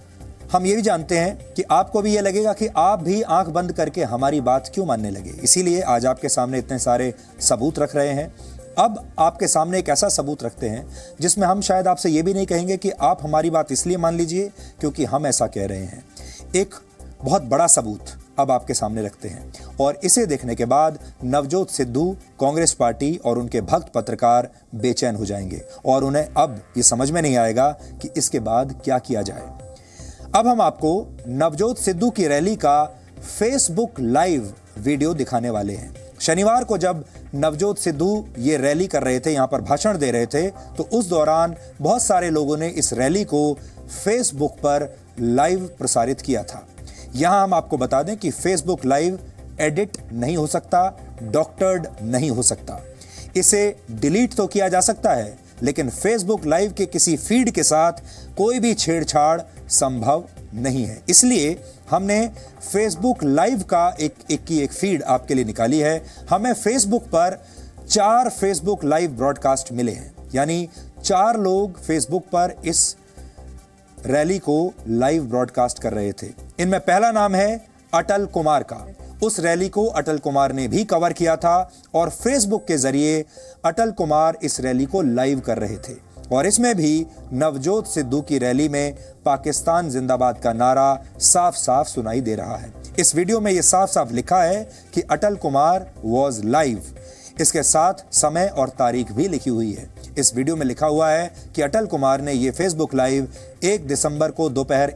हम ये भी जानते हैं कि आपको भी ये लगेगा कि आप भी आंख बंद करके हमारी बात क्यों मानने लगे। इसीलिए आज आपके सामने इतने सारे सबूत रख रहे हैं। अब आपके सामने एक ऐसा सबूत रखते हैं जिसमें हम शायद आपसे ये भी नहीं कहेंगे कि आप हमारी बात इसलिए मान लीजिए क्योंकि हम ऐसा कह रहे हैं। एक बहुत बड़ा सबूत अब आपके सामने रखते हैं और इसे देखने के बाद नवजोत सिद्धू, कांग्रेस पार्टी और उनके भक्त पत्रकार बेचैन हो जाएंगे और उन्हें अब ये समझ में नहीं आएगा कि इसके बाद क्या किया जाए। अब हम आपको नवजोत सिद्धू की रैली का फेसबुक लाइव वीडियो दिखाने वाले हैं। शनिवार को जब नवजोत सिद्धू ये रैली कर रहे थे, यहां पर भाषण दे रहे थे, तो उस दौरान बहुत सारे लोगों ने इस रैली को फेसबुक पर लाइव प्रसारित किया था। यहां हम आपको बता दें कि फेसबुक लाइव एडिट नहीं हो सकता, डॉक्टर्ड नहीं हो सकता। इसे डिलीट तो किया जा सकता है, लेकिन फेसबुक लाइव के किसी फीड के साथ कोई भी छेड़छाड़ संभव नहीं है। इसलिए हमने फेसबुक लाइव का एक फीड आपके लिए निकाली है। हमें फेसबुक पर 4 फेसबुक लाइव ब्रॉडकास्ट मिले हैं, यानी 4 लोग फेसबुक पर इस रैली को लाइव ब्रॉडकास्ट कर रहे थे। इनमें पहला नाम है अटल कुमार का। उस रैली को अटल कुमार ने भी कवर किया था और फेसबुक के जरिए अटल कुमार इस रैली को लाइव कर रहे थे और इसमें भी नवजोत सिद्धू की रैली में पाकिस्तान जिंदाबाद का नारा साफ साफ सुनाई दे रहा है। इस वीडियो में यह साफ साफ लिखा है कि अटल कुमार वॉज लाइव। इसके साथ समय और तारीख भी लिखी हुई है। इस वीडियो में लिखा हुआ है कि अटल कुमार ने यह फेसबुक लाइव 1 दिसंबर को दोपहर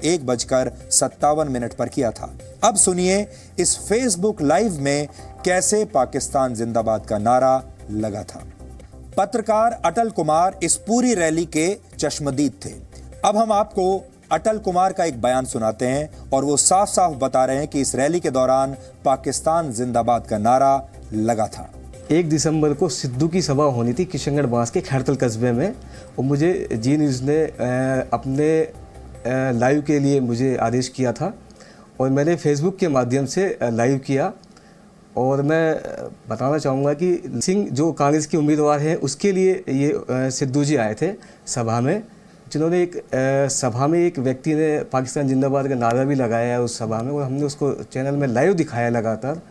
1:57 पर किया था। अब सुनिए इस फेसबुक लाइव में कैसे पाकिस्तान जिंदाबाद का नारा लगा था। पत्रकार अटल कुमार इस पूरी रैली के चश्मदीद थे। अब हम आपको अटल कुमार का एक बयान सुनाते हैं और वो साफ साफ बता रहे हैं कि इस रैली के दौरान पाकिस्तान जिंदाबाद का नारा लगा था। 1 दिसंबर को सिद्धू की सभा होनी थी किशनगढ़ बांस के खैरतल कस्बे में और मुझे जी न्यूज़ ने अपने लाइव के लिए मुझे आदेश किया था और मैंने फेसबुक के माध्यम से लाइव किया। और मैं बताना चाहूँगा कि सिंह जो कांग्रेस के उम्मीदवार हैं उसके लिए ये सिद्धू जी आए थे सभा में, जिन्होंने एक सभा में एक व्यक्ति ने पाकिस्तान जिंदाबाद का नारा भी लगाया है उस सभा में और हमने उसको चैनल में लाइव दिखाया लगातार।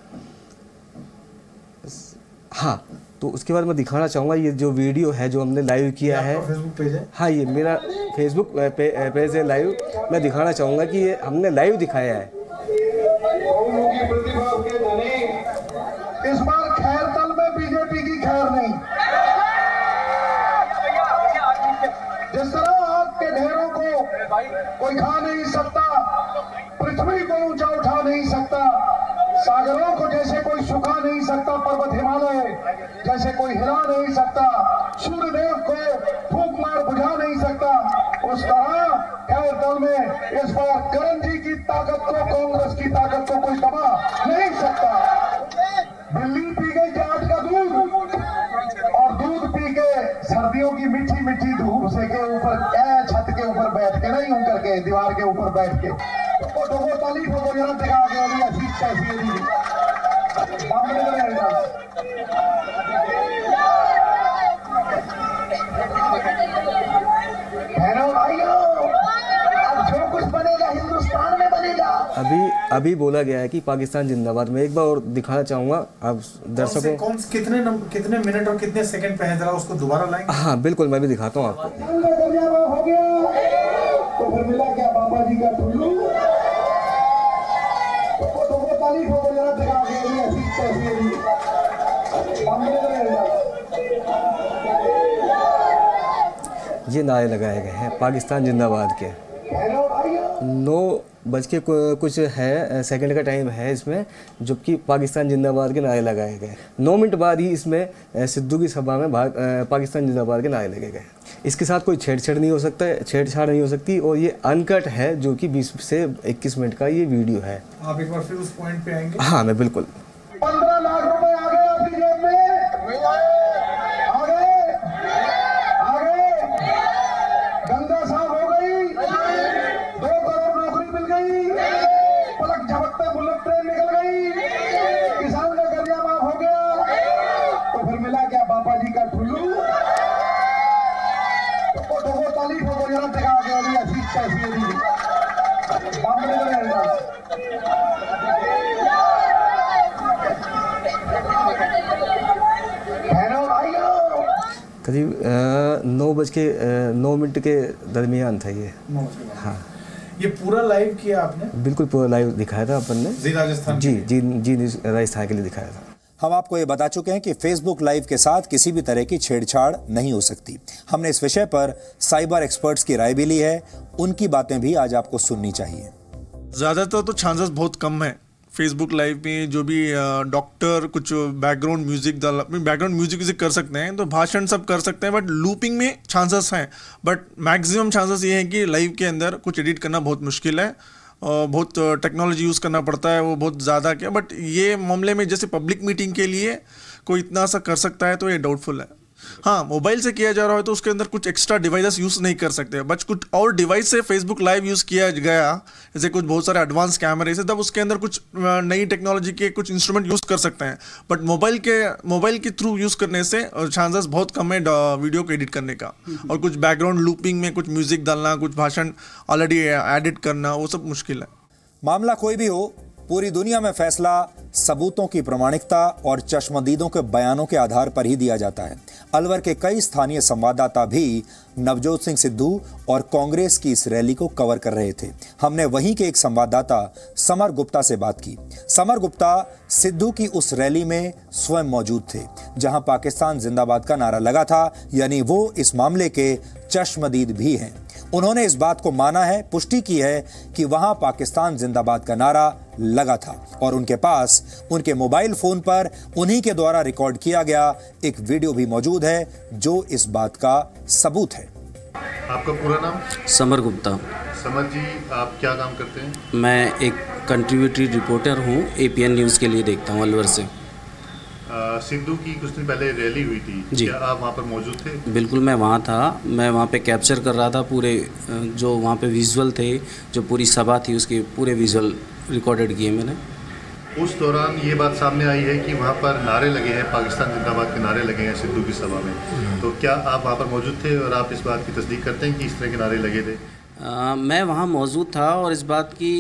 हाँ, तो उसके बाद मैं दिखाना चाहूँगा ये जो वीडियो है जो हमने लाइव किया है। फेसबुक पेज है? हाँ, ये मेरा फेसबुक पेज है लाइव। मैं दिखाना चाहूँगा कि ये हमने लाइव दिखाया है। इस बार खैरतल में बीजेपी की खैर नहीं। जिस तरह आग के ढेरों को कोई खा नहीं सकता, पृथ्वी को ऊंचा उठा नहीं सकता, सागरों को जैसे कोई सुखा नहीं सकता, पर्वत हिमालय जैसे कोई हिला नहीं सकता, सूर्यदेव को फूंक मार बुझा नहीं सकता, उस तरह खैरतल में इस बार करण जी की ताकत को, कांग्रेस की ताकत को कोई दबा नहीं सकता। दिल्ली पी गई जाट का दूध और दूध पी के सर्दियों की मीठी मीठी धूप से के ऊपर छत के ऊपर बैठ के नहीं ऊं करके दीवार के ऊपर बैठ के तो ताली को जरा दिखा के वाली ऐसी कैसी जो कुछ बनेगा हिंदुस्तान में बनेगा। अभी बोला गया है कि पाकिस्तान जिंदाबाद। में एक बार और दिखाना चाहूँगा आप दर्शकों को। कितने मिनट और कितने सेकंड पे है, जरा उसको दोबारा लाएंगे? हाँ बिल्कुल, मैं भी दिखाता हूँ आपको। हो गया तो फिर मिला क्या बाबा जी का टुल्लू, तो तारीफ हो जरा दिखा ये नारे लगाए गए हैं पाकिस्तान जिंदाबाद के। 9 कुछ है सेकंड का टाइम है इसमें, जबकि पाकिस्तान जिंदाबाद के नारे लगाए गए। 9 मिनट बाद ही इसमें सिद्धू की सभा में पाकिस्तान जिंदाबाद के नारे लगे गए। इसके साथ कोई छेड़छाड़ नहीं हो सकती और ये अनकट है, जो कि 20 से 21 मिनट का ये वीडियो है। आप एक बार फिर उस पॉइंट पे आएंगे? हाँ, मैं बिल्कुल। 15 लाख रुपए आ गए आपकी जेब में, आ गए, गंगा साफ हो गई, 2 करोड़ नौकरी मिल गई, पलक झपकते बुलेट ट्रेन निकल गई, किसान का कर्जा माफ हो गया, तो फिर मिला क्या बाबा जी का टुल्लू, तो तालीफ हो जरा दिखा के वाली ऐसी कैसी करीब 9:09 के दरमियान था ये। हाँ, ये पूरा लाइव किया आपने? बिल्कुल पूरा लाइव दिखाया था अपन ने। जी राजस्थान? जी न्यूज़ राजस्थान के लिए दिखाया था। हम आपको ये बता चुके हैं कि फेसबुक लाइव के साथ किसी भी तरह की छेड़छाड़ नहीं हो सकती। हमने इस विषय पर साइबर एक्सपर्ट्स की राय भी ली है, उनकी बातें भी आज आपको सुननी चाहिए। ज़्यादातर तो चांसेस बहुत कम है फेसबुक लाइव में। जो भी डॉक्टर कुछ बैकग्राउंड म्यूजिक कर सकते हैं, तो भाषण सब कर सकते हैं, बट लूपिंग में चांसेस हैं। बट मैक्सिमम चांसेस ये हैं कि लाइव के अंदर कुछ एडिट करना बहुत मुश्किल है और बहुत टेक्नोलॉजी यूज़ करना पड़ता है, वो बहुत ज़्यादा क्या। बट ये मामले में जैसे पब्लिक मीटिंग के लिए कोई इतना सा कर सकता है तो ये डाउटफुल है। हाँ, मोबाइल से किया जा रहा है तो उसके अंदर कुछ एक्स्ट्रा डिवाइसेस यूज़ नहीं कर सकते, बट कुछ और डिवाइस से फेसबुक लाइव यूज़ किया गया, जैसे कुछ बहुत सारे एडवांस कैमरे से, तब उसके अंदर कुछ नई टेक्नोलॉजी के कुछ इंस्ट्रूमेंट यूज़ कर सकते हैं। बट मोबाइल के थ्रू यूज़ करने से चांसेस बहुत कम है वीडियो को एडिट करने का। और कुछ बैकग्राउंड लूपिंग में कुछ म्यूज़िक डालना, कुछ भाषण ऑलरेडी एडिट करना, वो सब मुश्किल है। मामला कोई भी हो, पूरी दुनिया में फैसला सबूतों की प्रामाणिकता और चश्मदीदों के बयानों के आधार पर ही दिया जाता है। अलवर के कई स्थानीय संवाददाता भी नवजोत सिंह सिद्धू और कांग्रेस की इस रैली को कवर कर रहे थे। हमने वहीं के एक संवाददाता समर गुप्ता से बात की। समर गुप्ता सिद्धू की उस रैली में स्वयं मौजूद थे, जहां पाकिस्तान जिंदाबाद का नारा लगा था, यानी वो इस मामले के चश्मदीद भी हैं। उन्होंने इस बात को माना है, पुष्टि की है कि वहां पाकिस्तान जिंदाबाद का नारा लगा था और उनके पास उनके मोबाइल फोन पर उन्हीं के द्वारा रिकॉर्ड किया गया एक वीडियो भी मौजूद है जो इस बात का सबूत है। आपका पूरा नाम? समर गुप्ता। समर जी, आप क्या काम करते हैं? मैं एक कंट्रीब्यूटरी रिपोर्टर हूँ, APN न्यूज़ के लिए देखता हूँ अलवर से। सिद्धू की कुछ दिन पहले रैली हुई थी जी, क्या आप वहाँ पर मौजूद थे? बिल्कुल, मैं वहाँ था। मैं वहाँ पे कैप्चर कर रहा था पूरे जो वहाँ पे विजुअल थे, जो पूरी सभा थी उसके पूरे विजुअल रिकॉर्डेड किए मैंने। उस दौरान ये बात सामने आई है कि वहाँ पर नारे लगे हैं, पाकिस्तान जिंदाबाद के नारे लगे हैं सिद्धू की सभा में, तो क्या आप वहाँ पर मौजूद थे और आप इस बात की तस्दीक करते हैं कि इस तरह के नारे लगे थे? मैं वहाँ मौजूद था और इस बात की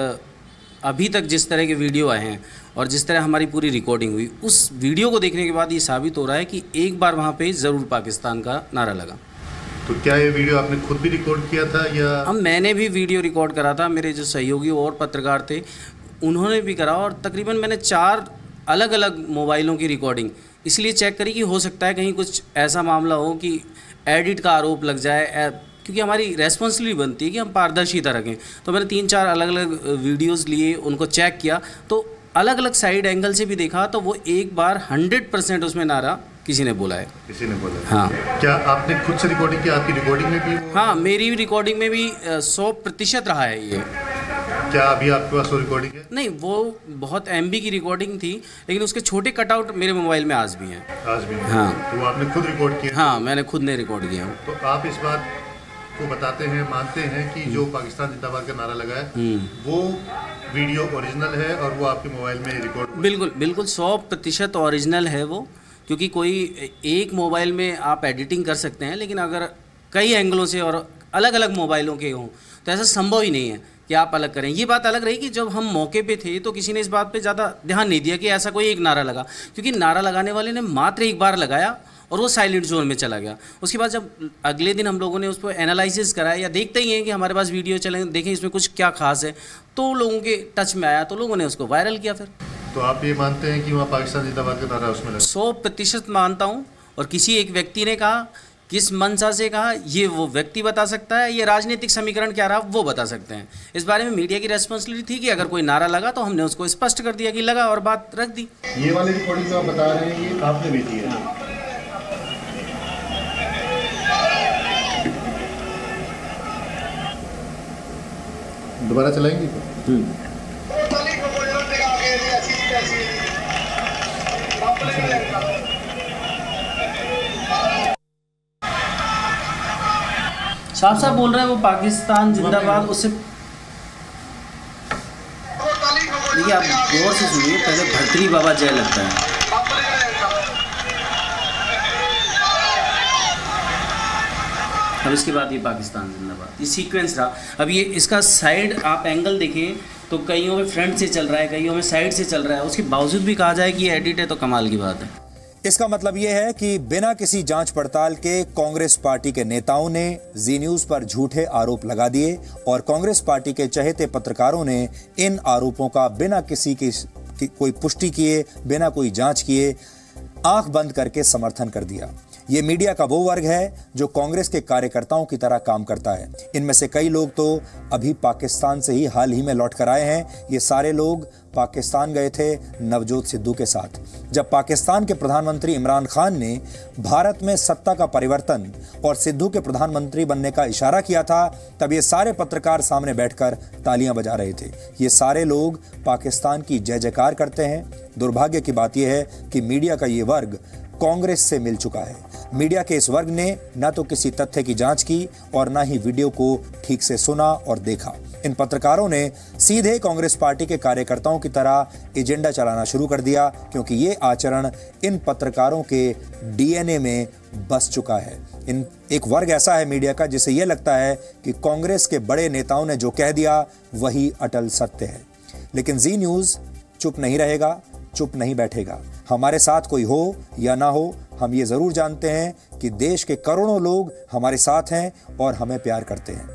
अभी तक जिस तरह के वीडियो आए हैं और जिस तरह हमारी पूरी रिकॉर्डिंग हुई, उस वीडियो को देखने के बाद ये साबित हो रहा है कि एक बार वहाँ पे ज़रूर पाकिस्तान का नारा लगा। तो क्या ये वीडियो आपने खुद भी रिकॉर्ड किया था या? मैंने भी वीडियो रिकॉर्ड करा था, मेरे जो सहयोगी और पत्रकार थे उन्होंने भी करा, और तकरीबन मैंने 4 अलग अलग मोबाइलों की रिकॉर्डिंग इसलिए चेक करी कि हो सकता है कहीं कुछ ऐसा मामला हो कि एडिट का आरोप लग जाए, क्योंकि हमारी रेस्पॉन्सिबिलिटी बनती है कि हम पारदर्शिता रखें। तो मैंने 3-4 अलग अलग वीडियोज़ लिए, उनको चेक किया, तो अलग अलग साइड एंगल से भी देखा, तो वो एक बार 100% उसमें नारा किसी ने बोला है। किसी ने बोला? हाँ। क्या आपने खुद से रिकॉर्डिंग की? आपकी रिकॉर्डिंग में भी? हाँ, मेरी रिकॉर्डिंग में भी 100% रहा है ये। क्या अभी आपके पास वो रिकॉर्डिंग है? नहीं, वो बहुत MB की रिकॉर्डिंग थी, लेकिन उसके छोटे कटआउट मेरे मोबाइल में आज भी हैं। आज भी? हाँ। तो वो आपने खुद रिकॉर्ड किया? हाँ, मैंने खुद ने रिकॉर्ड किया। तो आप इस बात को बताते हैं, मानते हैं कि जो पाकिस्तान जिंदाबाद का नारा लगा है वो वीडियो ओरिजिनल है और वो आपके मोबाइल में रिकॉर्ड? बिल्कुल बिल्कुल 100% ओरिजिनल है वो, क्योंकि कोई एक मोबाइल में आप एडिटिंग कर सकते हैं, लेकिन अगर कई एंगलों से और अलग अलग मोबाइलों के हों तो ऐसा संभव ही नहीं है कि आप अलग करें। ये बात अलग रही कि जब हम मौके पे थे तो किसी ने इस बात पे ज़्यादा ध्यान नहीं दिया कि ऐसा कोई एक नारा लगा, क्योंकि नारा लगाने वाले ने मात्र एक बार लगाया और वो साइलेंट जोन में चला गया। उसके बाद जब अगले दिन हम लोगों ने उस पर एनालिसिस कराया, या देखते ही हैं कि हमारे पास वीडियो चले, देखें इसमें कुछ क्या खास है, तो लोगों के टच में आया, तो लोगों ने उसको वायरल किया। फिर तो आप ये मानते हैं कि वहाँ पाकिस्तान जिंदाबाद का नारा उसमें लगा? 100% मानता हूँ। और किसी एक व्यक्ति ने कहा, किस मंशा से कहा, ये वो व्यक्ति बता सकता है, ये राजनीतिक समीकरण क्या रहा वो बता सकते हैं। इस बारे में मीडिया की रेस्पॉन्सिबिलिटी थी कि अगर कोई नारा लगा तो हमने उसको स्पष्ट कर दिया कि लगा और बात रख दी। ये वाली रिकॉर्डिंग जो आप बता रहे हैं ये आपने भेजी है? दोबारा चलाएंगे? साफ साफ बोल रहे हैं वो पाकिस्तान जिंदाबाद। उससे देखिए, आप गौर से सुनिए, पहले भर्तरी बाबा जय लगता है, अब इसके बाद ये पाकिस्तान जिंदाबाद, ये सीक्वेंस रहा। अब ये इसका साइड आप एंगल देखें तो कईयों में फ्रंट से चल रहा है, कईयों में साइड से चल रहा है, उसके बावजूद भी कहा जाए कि ये एडिट है तो कमाल की बात है। इसका मतलब यह है कि बिना किसी जांच पड़ताल के कांग्रेस पार्टी के नेताओं ने जी न्यूज पर झूठे आरोप लगा दिए और कांग्रेस पार्टी के चहेते पत्रकारों ने इन आरोपों का बिना किसी की कोई पुष्टि किए, बिना कोई जांच किए, आंख बंद करके समर्थन कर दिया। ये मीडिया का वो वर्ग है जो कांग्रेस के कार्यकर्ताओं की तरह काम करता है। इनमें से कई लोग तो अभी पाकिस्तान से ही हाल ही में लौट कर आए हैं। ये सारे लोग पाकिस्तान गए थे नवजोत सिद्धू के साथ। जब पाकिस्तान के प्रधानमंत्री इमरान खान ने भारत में सत्ता का परिवर्तन और सिद्धू के प्रधानमंत्री बनने का इशारा किया था, तब ये सारे पत्रकार सामने बैठकर तालियां बजा रहे थे। ये सारे लोग पाकिस्तान की जय जयकार करते हैं। दुर्भाग्य की बात यह है कि मीडिया का ये वर्ग कांग्रेस से मिल चुका है। मीडिया के इस वर्ग ने न तो किसी तथ्य की जांच की और न ही वीडियो को ठीक से सुना और देखा। इन पत्रकारों ने सीधे कांग्रेस पार्टी के कार्यकर्ताओं की तरह एजेंडा चलाना शुरू कर दिया, क्योंकि ये आचरण इन पत्रकारों के डीएनए में बस चुका है। एक वर्ग ऐसा है मीडिया का जिसे यह लगता है कि कांग्रेस के बड़े नेताओं ने जो कह दिया वही अटल सत्य है। लेकिन जी न्यूज चुप नहीं रहेगा, चुप नहीं बैठेगा। हमारे साथ कोई हो या ना हो, हम ये जरूर जानते हैं कि देश के करोड़ों लोग हमारे साथ हैं और हमें प्यार करते हैं।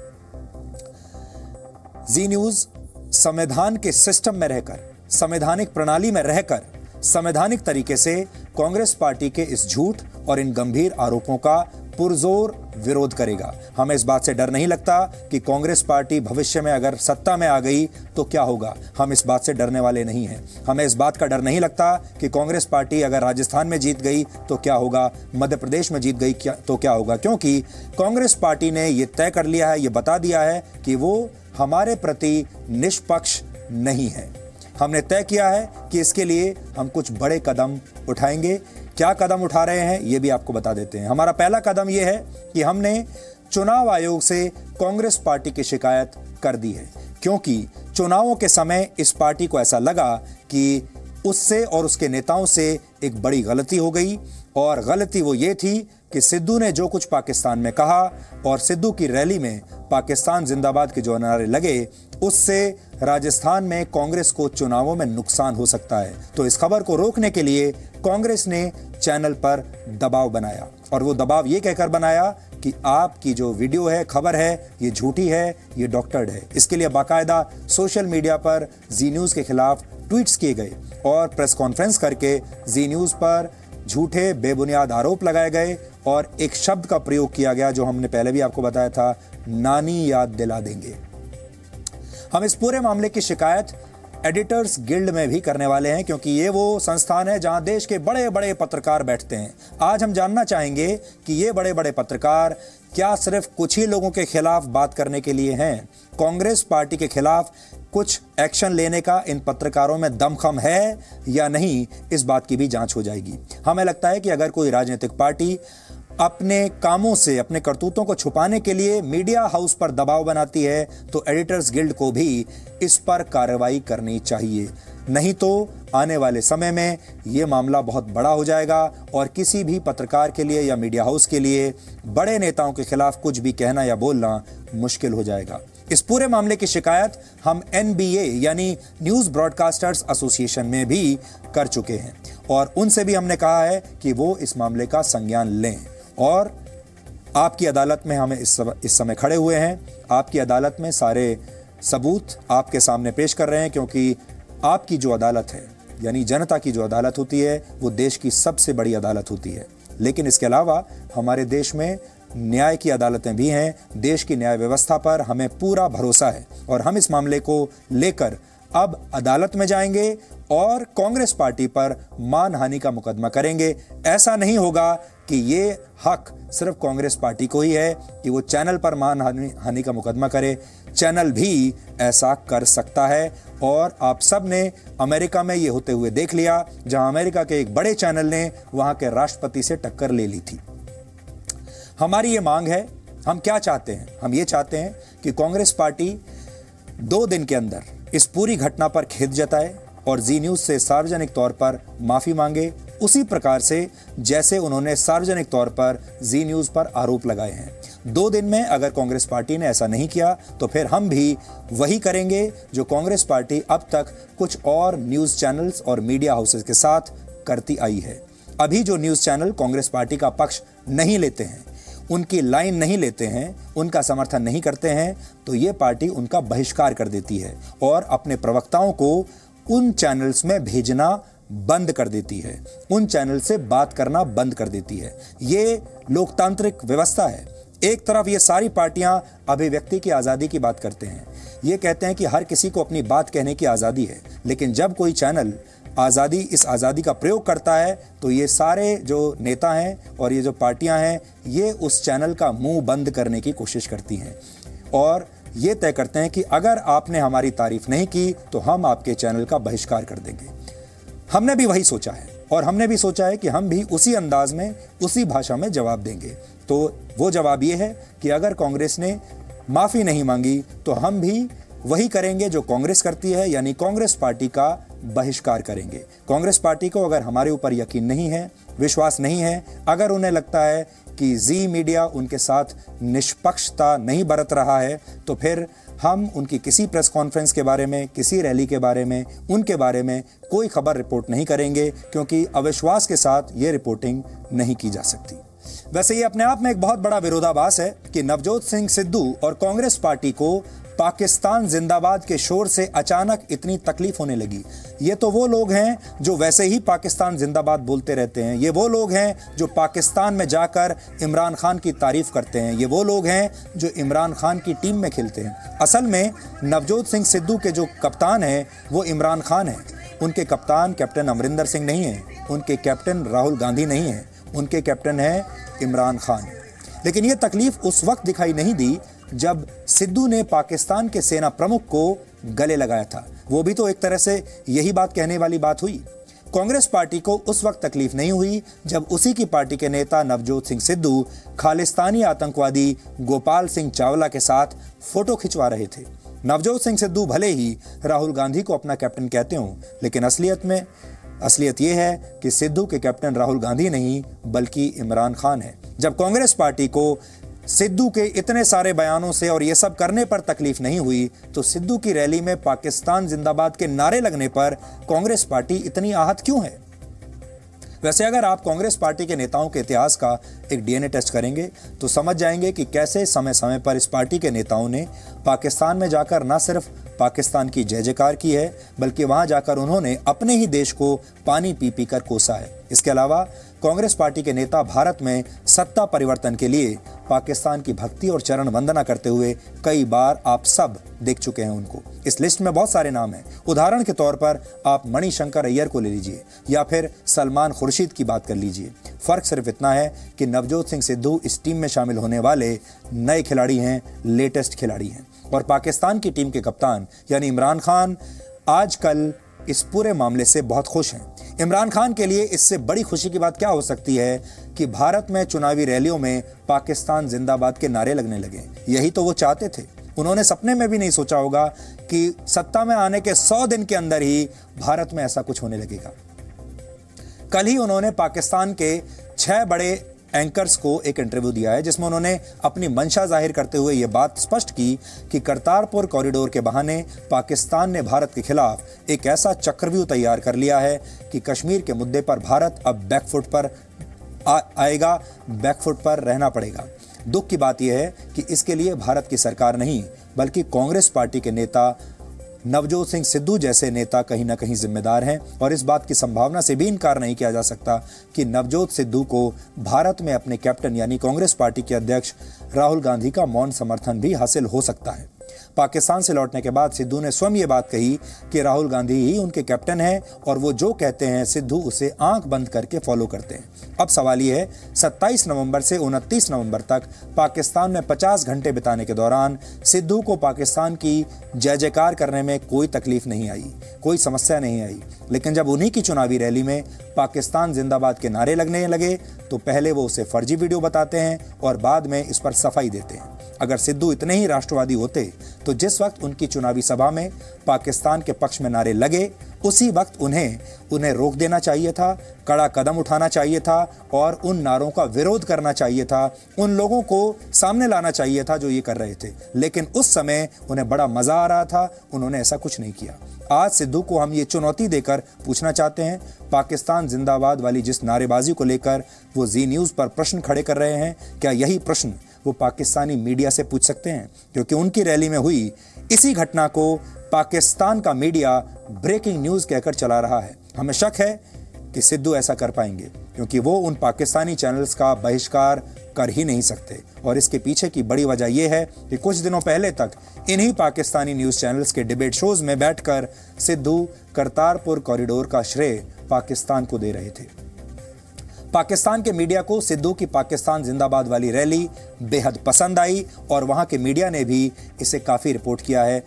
जी न्यूज संविधान के सिस्टम में रहकर, संवैधानिक प्रणाली में रहकर, संवैधानिक तरीके से कांग्रेस पार्टी के इस झूठ और इन गंभीर आरोपों का पुरजोर विरोध करेगा। हमें इस बात से डर नहीं लगता कि कांग्रेस पार्टी भविष्य में अगर सत्ता में आ गई तो क्या होगा। हम इस बात से डरने वाले नहीं हैं। हमें इस बात का डर नहीं लगता कि कांग्रेस पार्टी अगर राजस्थान में जीत गई तो क्या होगा, मध्य प्रदेश में जीत गई तो क्या होगा, क्योंकि कांग्रेस पार्टी ने यह तय कर लिया है, ये बता दिया है कि वो हमारे प्रति निष्पक्ष नहीं है। हमने तय किया है कि इसके लिए हम कुछ बड़े कदम उठाएंगे। क्या कदम उठा रहे हैं ये भी आपको बता देते हैं। हमारा पहला कदम यह है कि हमने चुनाव आयोग से कांग्रेस पार्टी की शिकायत कर दी है, क्योंकि चुनावों के समय इस पार्टी को ऐसा लगा कि उससे और उसके नेताओं से एक बड़ी गलती हो गई। और गलती वो ये थी कि सिद्धू ने जो कुछ पाकिस्तान में कहा और सिद्धू की रैली में पाकिस्तान जिंदाबाद के जो नारे लगे, उससे राजस्थान में कांग्रेस को चुनावों में नुकसान हो सकता है। तो इस खबर को रोकने के लिए कांग्रेस ने चैनल पर दबाव बनाया, और वो दबाव ये कहकर बनाया कि आपकी जो वीडियो है, खबर है, ये झूठी है, ये डॉक्टर्ड है। इसके लिए बाकायदा सोशल मीडिया पर जी न्यूज के खिलाफ ट्वीट्स किए गए और प्रेस कॉन्फ्रेंस करके जी न्यूज पर झूठे बेबुनियाद आरोप लगाए गए और एक शब्द का प्रयोग किया गया जो हमने पहले भी आपको बताया था, नानी याद दिला देंगे। हम इस पूरे मामले की शिकायत एडिटर्स गिल्ड में भी करने वाले हैं, क्योंकि ये वो संस्थान है जहां देश के बड़े बड़े पत्रकार बैठते हैं। आज हम जानना चाहेंगे कि ये बड़े बड़े पत्रकार क्या सिर्फ कुछ ही लोगों के खिलाफ बात करने के लिए हैं। कांग्रेस पार्टी के खिलाफ कुछ एक्शन लेने का इन पत्रकारों में दमखम है या नहीं, इस बात की भी जांच हो जाएगी। हमें लगता है कि अगर कोई राजनीतिक पार्टी अपने कामों से, अपने करतूतों को छुपाने के लिए मीडिया हाउस पर दबाव बनाती है, तो एडिटर्स गिल्ड को भी इस पर कार्रवाई करनी चाहिए। नहीं तो आने वाले समय में ये मामला बहुत बड़ा हो जाएगा और किसी भी पत्रकार के लिए या मीडिया हाउस के लिए बड़े नेताओं के खिलाफ कुछ भी कहना या बोलना मुश्किल हो जाएगा। इस पूरे मामले की शिकायत हम NBA यानी न्यूज़ ब्रॉडकास्टर्स एसोसिएशन में भी कर चुके हैं और उनसे भी हमने कहा है कि वो इस मामले का संज्ञान लें। और आपकी अदालत में हमें इस समय खड़े हुए हैं। आपकी अदालत में सारे सबूत आपके सामने पेश कर रहे हैं, क्योंकि आपकी जो अदालत है, यानी जनता की जो अदालत होती है, वो देश की सबसे बड़ी अदालत होती है। लेकिन इसके अलावा हमारे देश में न्याय की अदालतें भी हैं। देश की न्याय व्यवस्था पर हमें पूरा भरोसा है और हम इस मामले को लेकर अब अदालत में जाएंगे और कांग्रेस पार्टी पर मानहानि का मुकदमा करेंगे। ऐसा नहीं होगा कि ये हक सिर्फ कांग्रेस पार्टी को ही है कि वो चैनल पर मानहानि का मुकदमा करे। चैनल भी ऐसा कर सकता है और आप सब ने अमेरिका में ये होते हुए देख लिया, जहां अमेरिका के एक बड़े चैनल ने वहां के राष्ट्रपति से टक्कर ले ली थी। हमारी ये मांग है, हम क्या चाहते हैं? हम ये चाहते हैं कि कांग्रेस पार्टी 2 दिन के अंदर इस पूरी घटना पर खेद जताए और जी न्यूज से सार्वजनिक तौर पर माफी मांगे उसी प्रकार से जैसे उन्होंने सार्वजनिक तौर पर जी न्यूज़ पर आरोप लगाए हैं। 2 दिन में अगर कांग्रेस पार्टी ने ऐसा नहीं किया तो फिर हम भी वही करेंगे जो कांग्रेस पार्टी अब तक कुछ और न्यूज़ चैनल्स और मीडिया हाउसेस के साथ करती आई है। अभी जो न्यूज़ चैनल कांग्रेस पार्टी का पक्ष नहीं लेते हैं, उनकी लाइन नहीं लेते हैं, उनका समर्थन नहीं करते हैं, तो ये पार्टी उनका बहिष्कार कर देती है और अपने प्रवक्ताओं को उन चैनल्स में भेजना बंद कर देती है, उन चैनल से बात करना बंद कर देती है। ये लोकतांत्रिक व्यवस्था है। एक तरफ ये सारी पार्टियां अभिव्यक्ति की आज़ादी की बात करते हैं, ये कहते हैं कि हर किसी को अपनी बात कहने की आज़ादी है, लेकिन जब कोई चैनल इस आज़ादी का प्रयोग करता है तो ये सारे जो नेता हैं और ये जो पार्टियां हैं, ये उस चैनल का मुंह बंद करने की कोशिश करती हैं और ये तय करते हैं कि अगर आपने हमारी तारीफ नहीं की तो हम आपके चैनल का बहिष्कार कर देंगे। हमने भी वही सोचा है और हमने भी सोचा है कि हम भी उसी अंदाज में, उसी भाषा में जवाब देंगे। तो वो जवाब ये है कि अगर कांग्रेस ने माफ़ी नहीं मांगी तो हम भी वही करेंगे जो कांग्रेस करती है, यानी कांग्रेस पार्टी का बहिष्कार करेंगे। कांग्रेस पार्टी को अगर हमारे ऊपर यकीन नहीं है, विश्वास नहीं है, अगर उन्हें लगता है कि जी मीडिया उनके साथ निष्पक्षता नहीं बरत रहा है, तो फिर हम उनकी किसी प्रेस कॉन्फ्रेंस के बारे में, किसी रैली के बारे में, उनके बारे में कोई खबर रिपोर्ट नहीं करेंगे, क्योंकि अविश्वास के साथ ये रिपोर्टिंग नहीं की जा सकती। वैसे ये अपने आप में एक बहुत बड़ा विरोधाभास है कि नवजोत सिंह सिद्धू और कांग्रेस पार्टी को पाकिस्तान जिंदाबाद के शोर से अचानक इतनी तकलीफ होने लगी। ये तो वो लोग हैं जो वैसे ही पाकिस्तान जिंदाबाद बोलते रहते हैं। ये वो लोग हैं जो पाकिस्तान में जाकर इमरान खान की तारीफ करते हैं। ये वो लोग हैं जो इमरान खान की टीम में खेलते हैं। असल में नवजोत सिंह सिद्धू के जो कप्तान हैं वो इमरान खान हैं। उनके कप्तान कैप्टन अमरिंदर सिंह नहीं हैं, उनके कैप्टन राहुल गांधी नहीं हैं, उनके कैप्टन हैं इमरान खान। लेकिन ये तकलीफ उस वक्त दिखाई नहीं दी जब सिद्धू ने पाकिस्तान के सेना प्रमुख को गले लगाया था। वो भी तो एक तरह से यही बात कहने वाली बात हुई। कांग्रेस पार्टी को उस वक्त तकलीफ नहीं हुई जब उसी की पार्टी के नेता नवजोत सिंह सिद्धू खालिस्तानी आतंकवादी गोपाल सिंह चावला के साथ फोटो खिंचवा रहे थे। नवजोत सिंह सिद्धू भले ही राहुल गांधी को अपना कैप्टन कहते हों, लेकिन असलियत यह है कि सिद्धू के कैप्टन राहुल गांधी नहीं बल्कि इमरान खान है। जब कांग्रेस पार्टी को सिद्धू के इतने सारे बयानों से और ये सब करने पर तकलीफ नहीं हुई, तो सिद्धू की रैली में पाकिस्तान जिंदाबाद के नारे लगने पर कांग्रेस पार्टी इतनी आहत क्यों है? वैसे अगर आप कांग्रेस पार्टी के नेताओं के इतिहास का एक डीएनए टेस्ट करेंगे तो समझ जाएंगे कि कैसे समय समय पर इस पार्टी के नेताओं ने पाकिस्तान में जाकर न सिर्फ पाकिस्तान की जय जयकार की है, बल्कि वहां जाकर उन्होंने अपने ही देश को पानी पी पी कर कोसा है। इसके अलावा कांग्रेस पार्टी के नेता भारत में सत्ता परिवर्तन के लिए पाकिस्तान की भक्ति और चरण वंदना करते हुए कई बार आप सब देख चुके हैं उनको। इस लिस्ट में बहुत सारे नाम हैं। उदाहरण के तौर पर आप मणिशंकर अय्यर को ले लीजिए या फिर सलमान खुर्शीद की बात कर लीजिए। फर्क सिर्फ इतना है कि नवजोत सिंह सिद्धू इस टीम में शामिल होने वाले नए खिलाड़ी हैं, लेटेस्ट खिलाड़ी हैं, और पाकिस्तान की टीम के कप्तान यानी इमरान खान आजकल इस पूरे मामले से बहुत खुश हैं। इमरान खान के लिए इससे बड़ी खुशी की बात क्या हो सकती है कि भारत में चुनावी रैलियों में पाकिस्तान जिंदाबाद के नारे लगने लगे। यही तो वो चाहते थे। उन्होंने सपने में भी नहीं सोचा होगा कि सत्ता में आने के 100 दिन के अंदर ही भारत में ऐसा कुछ होने लगेगा। कल ही उन्होंने पाकिस्तान के 6 बड़े एंकर्स को एक इंटरव्यू दिया है जिसमें उन्होंने अपनी मंशा जाहिर करते हुए ये बात स्पष्ट की कि करतारपुर कॉरिडोर के बहाने पाकिस्तान ने भारत के खिलाफ एक ऐसा चक्रव्यूह तैयार कर लिया है कि कश्मीर के मुद्दे पर भारत अब बैकफुट पर आएगा, बैकफुट पर रहना पड़ेगा। दुख की बात यह है कि इसके लिए भारत की सरकार नहीं बल्कि कांग्रेस पार्टी के नेता नवजोत सिंह सिद्धू जैसे नेता कहीं ना कहीं जिम्मेदार हैं, और इस बात की संभावना से भी इनकार नहीं किया जा सकता कि नवजोत सिद्धू को भारत में अपने कैप्टन यानी कांग्रेस पार्टी के अध्यक्ष राहुल गांधी का मौन समर्थन भी हासिल हो सकता है। पाकिस्तान से लौटने के बाद सिद्धू ने स्वयं ये बात कही कि राहुल गांधी ही उनके कैप्टन हैं और वो जो कहते हैं सिद्धू उसे आंख बंद करके फॉलो करते हैं। अब सवाल ये है, 27 नवंबर से 29 नवंबर तक पाकिस्तान में 50 घंटे बिताने के दौरान सिद्धू को पाकिस्तान की जय जयकार करने में कोई तकलीफ नहीं आई, कोई समस्या नहीं आई, लेकिन जब उन्हीं की चुनावी रैली में पाकिस्तान जिंदाबाद के नारे लगने लगे तो पहले वो उसे फर्जी वीडियो बताते हैं और बाद में इस पर सफाई देते हैं। अगर सिद्धू इतने ही राष्ट्रवादी होते तो जिस वक्त उनकी चुनावी सभा में पाकिस्तान के पक्ष में नारे लगे उसी वक्त उन्हें रोक देना चाहिए था, कड़ा कदम उठाना चाहिए था और उन नारों का विरोध करना चाहिए था, उन लोगों को सामने लाना चाहिए था जो ये कर रहे थे। लेकिन उस समय उन्हें बड़ा मजा आ रहा था, उन्होंने ऐसा कुछ नहीं किया। आज सिद्धू को हम ये चुनौती देकर पूछना चाहते हैं, पाकिस्तान जिंदाबाद वाली जिस नारेबाजी को लेकर वो जी न्यूज़ पर प्रश्न खड़े कर रहे हैं, क्या यही प्रश्न वो पाकिस्तानी मीडिया से पूछ सकते हैं? क्योंकि उनकी रैली में हुई इसी घटना को पाकिस्तान का मीडिया ब्रेकिंग न्यूज़ कहकर चला रहा है। हमें शक है कि सिद्धू ऐसा कर पाएंगे, क्योंकि वो उन पाकिस्तानी चैनल्स का बहिष्कार कर ही नहीं सकते। और इसके पीछे की बड़ी वजह यह है कि कुछ दिनों पहले तक इन्हीं पाकिस्तानी न्यूज़ चैनल्स के डिबेट शोज में बैठकर सिद्धू करतारपुर कॉरिडोर का श्रेय पाकिस्तान को दे रहे थे। पाकिस्तान के मीडिया को सिद्धू की पाकिस्तान जिंदाबाद वाली रैली बेहद पसंद आई और वहां के मीडिया ने भी इसे काफी रिपोर्ट किया है।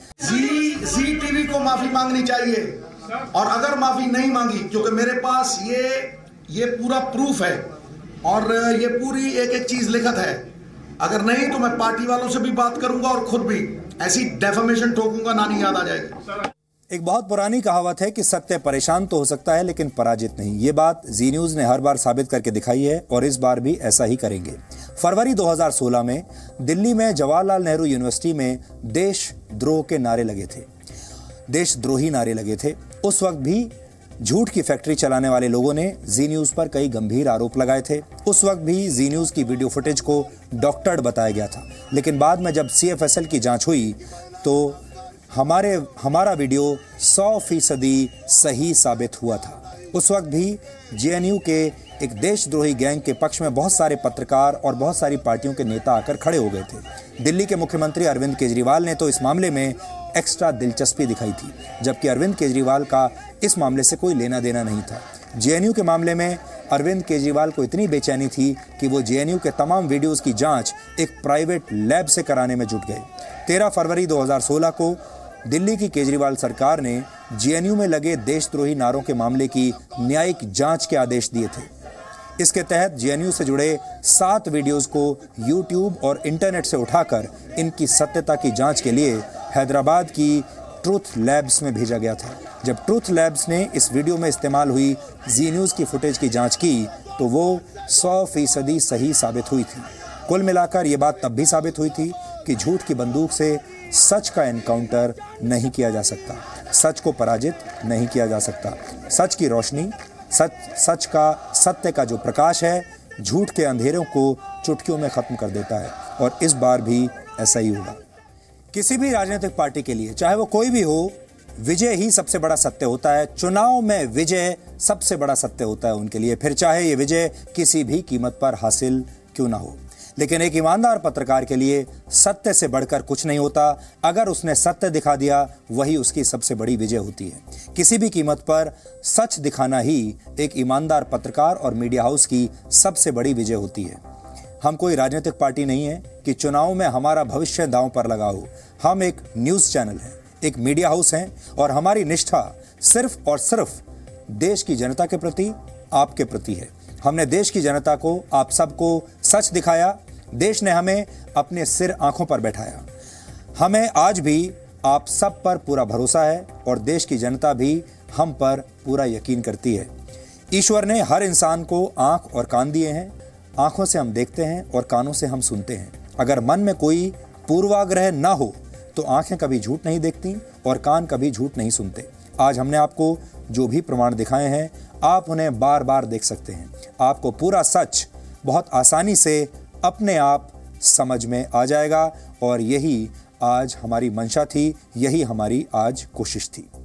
जी टीवी को माफी मांगनी चाहिए, और अगर माफी नहीं मांगी, क्योंकि मेरे पास ये पूरा प्रूफ है और ये पूरी एक एक चीज लिखत है, अगर नहीं तो मैं पार्टी वालों से भी बात करूंगा और खुद भी ऐसी डेफेमेशन ठोकूंगा, नानी याद आ जाएगी। एक बहुत पुरानी कहावत है कि सत्य परेशान तो हो सकता है लेकिन पराजित नहीं। ये बात जी न्यूज़ ने हर बार साबित करके दिखाई है और इस बार भी ऐसा ही करेंगे। फरवरी 2016 में दिल्ली में जवाहरलाल नेहरू यूनिवर्सिटी में देशद्रोह के नारे लगे थे, देशद्रोही नारे लगे थे। उस वक्त भी झूठ की फैक्ट्री चलाने वाले लोगों ने जी न्यूज़ पर कई गंभीर आरोप लगाए थे। उस वक्त भी जी न्यूज़ की वीडियो फुटेज को डॉक्टर्ड बताया गया था, लेकिन बाद में जब CFSL की जांच हुई तो हमारा वीडियो 100% सही साबित हुआ था। उस वक्त भी JNU के एक देशद्रोही गैंग के पक्ष में बहुत सारे पत्रकार और बहुत सारी पार्टियों के नेता आकर खड़े हो गए थे। दिल्ली के मुख्यमंत्री अरविंद केजरीवाल ने तो इस मामले में एक्स्ट्रा दिलचस्पी दिखाई थी, जबकि अरविंद केजरीवाल का इस मामले से कोई लेना देना नहीं था। JNU के मामले में अरविंद केजरीवाल को इतनी बेचैनी थी कि वो JNU के तमाम वीडियोस की जांच एक प्राइवेट लैब से कराने में जुट गए। 13 फरवरी 2016 को दिल्ली की केजरीवाल सरकार ने JNU में लगे देशद्रोही नारों के मामले की न्यायिक जांच के आदेश दिए थे। इसके तहत JNU से जुड़े 7 वीडियोस को YouTube और इंटरनेट से उठाकर इनकी सत्यता की जांच के लिए हैदराबाद की ट्रूथ लैब्स में भेजा गया था। जब ट्रूथ लैब्स ने इस वीडियो में इस्तेमाल हुई जी न्यूज़ की फुटेज की जांच की तो वो 100% सही साबित हुई थी। कुल मिलाकर ये बात तब भी साबित हुई थी कि झूठ की बंदूक से सच का एनकाउंटर नहीं किया जा सकता, सच को पराजित नहीं किया जा सकता। सच की रोशनी, सत्य का जो प्रकाश है, झूठ के अंधेरों को चुटकियों में खत्म कर देता है और इस बार भी ऐसा ही होगा। किसी भी राजनीतिक पार्टी के लिए, चाहे वो कोई भी हो, विजय ही सबसे बड़ा सत्य होता है। चुनाव में विजय सबसे बड़ा सत्य होता है उनके लिए, फिर चाहे ये विजय किसी भी कीमत पर हासिल क्यों ना हो। लेकिन एक ईमानदार पत्रकार के लिए सत्य से बढ़कर कुछ नहीं होता। अगर उसने सत्य दिखा दिया, वही उसकी सबसे बड़ी विजय होती है। किसी भी कीमत पर सच दिखाना ही एक ईमानदार पत्रकार और मीडिया हाउस की सबसे बड़ी विजय होती है। हम कोई राजनीतिक पार्टी नहीं है कि चुनाव में हमारा भविष्य दांव पर लगा हो। हम एक न्यूज़ चैनल हैं, एक मीडिया हाउस हैं और हमारी निष्ठा सिर्फ और सिर्फ देश की जनता के प्रति, आपके प्रति है। हमने देश की जनता को, आप सबको सच दिखाया। देश ने हमें अपने सिर आंखों पर बैठाया। हमें आज भी आप सब पर पूरा भरोसा है और देश की जनता भी हम पर पूरा यकीन करती है। ईश्वर ने हर इंसान को आंख और कान दिए हैं। आंखों से हम देखते हैं और कानों से हम सुनते हैं। अगर मन में कोई पूर्वाग्रह ना हो तो आंखें कभी झूठ नहीं देखती और कान कभी झूठ नहीं सुनते। आज हमने आपको जो भी प्रमाण दिखाए हैं, आप उन्हें बार बार देख सकते हैं। आपको पूरा सच बहुत आसानी से अपने आप समझ में आ जाएगा और यही आज हमारी मंशा थी, यही हमारी आज कोशिश थी।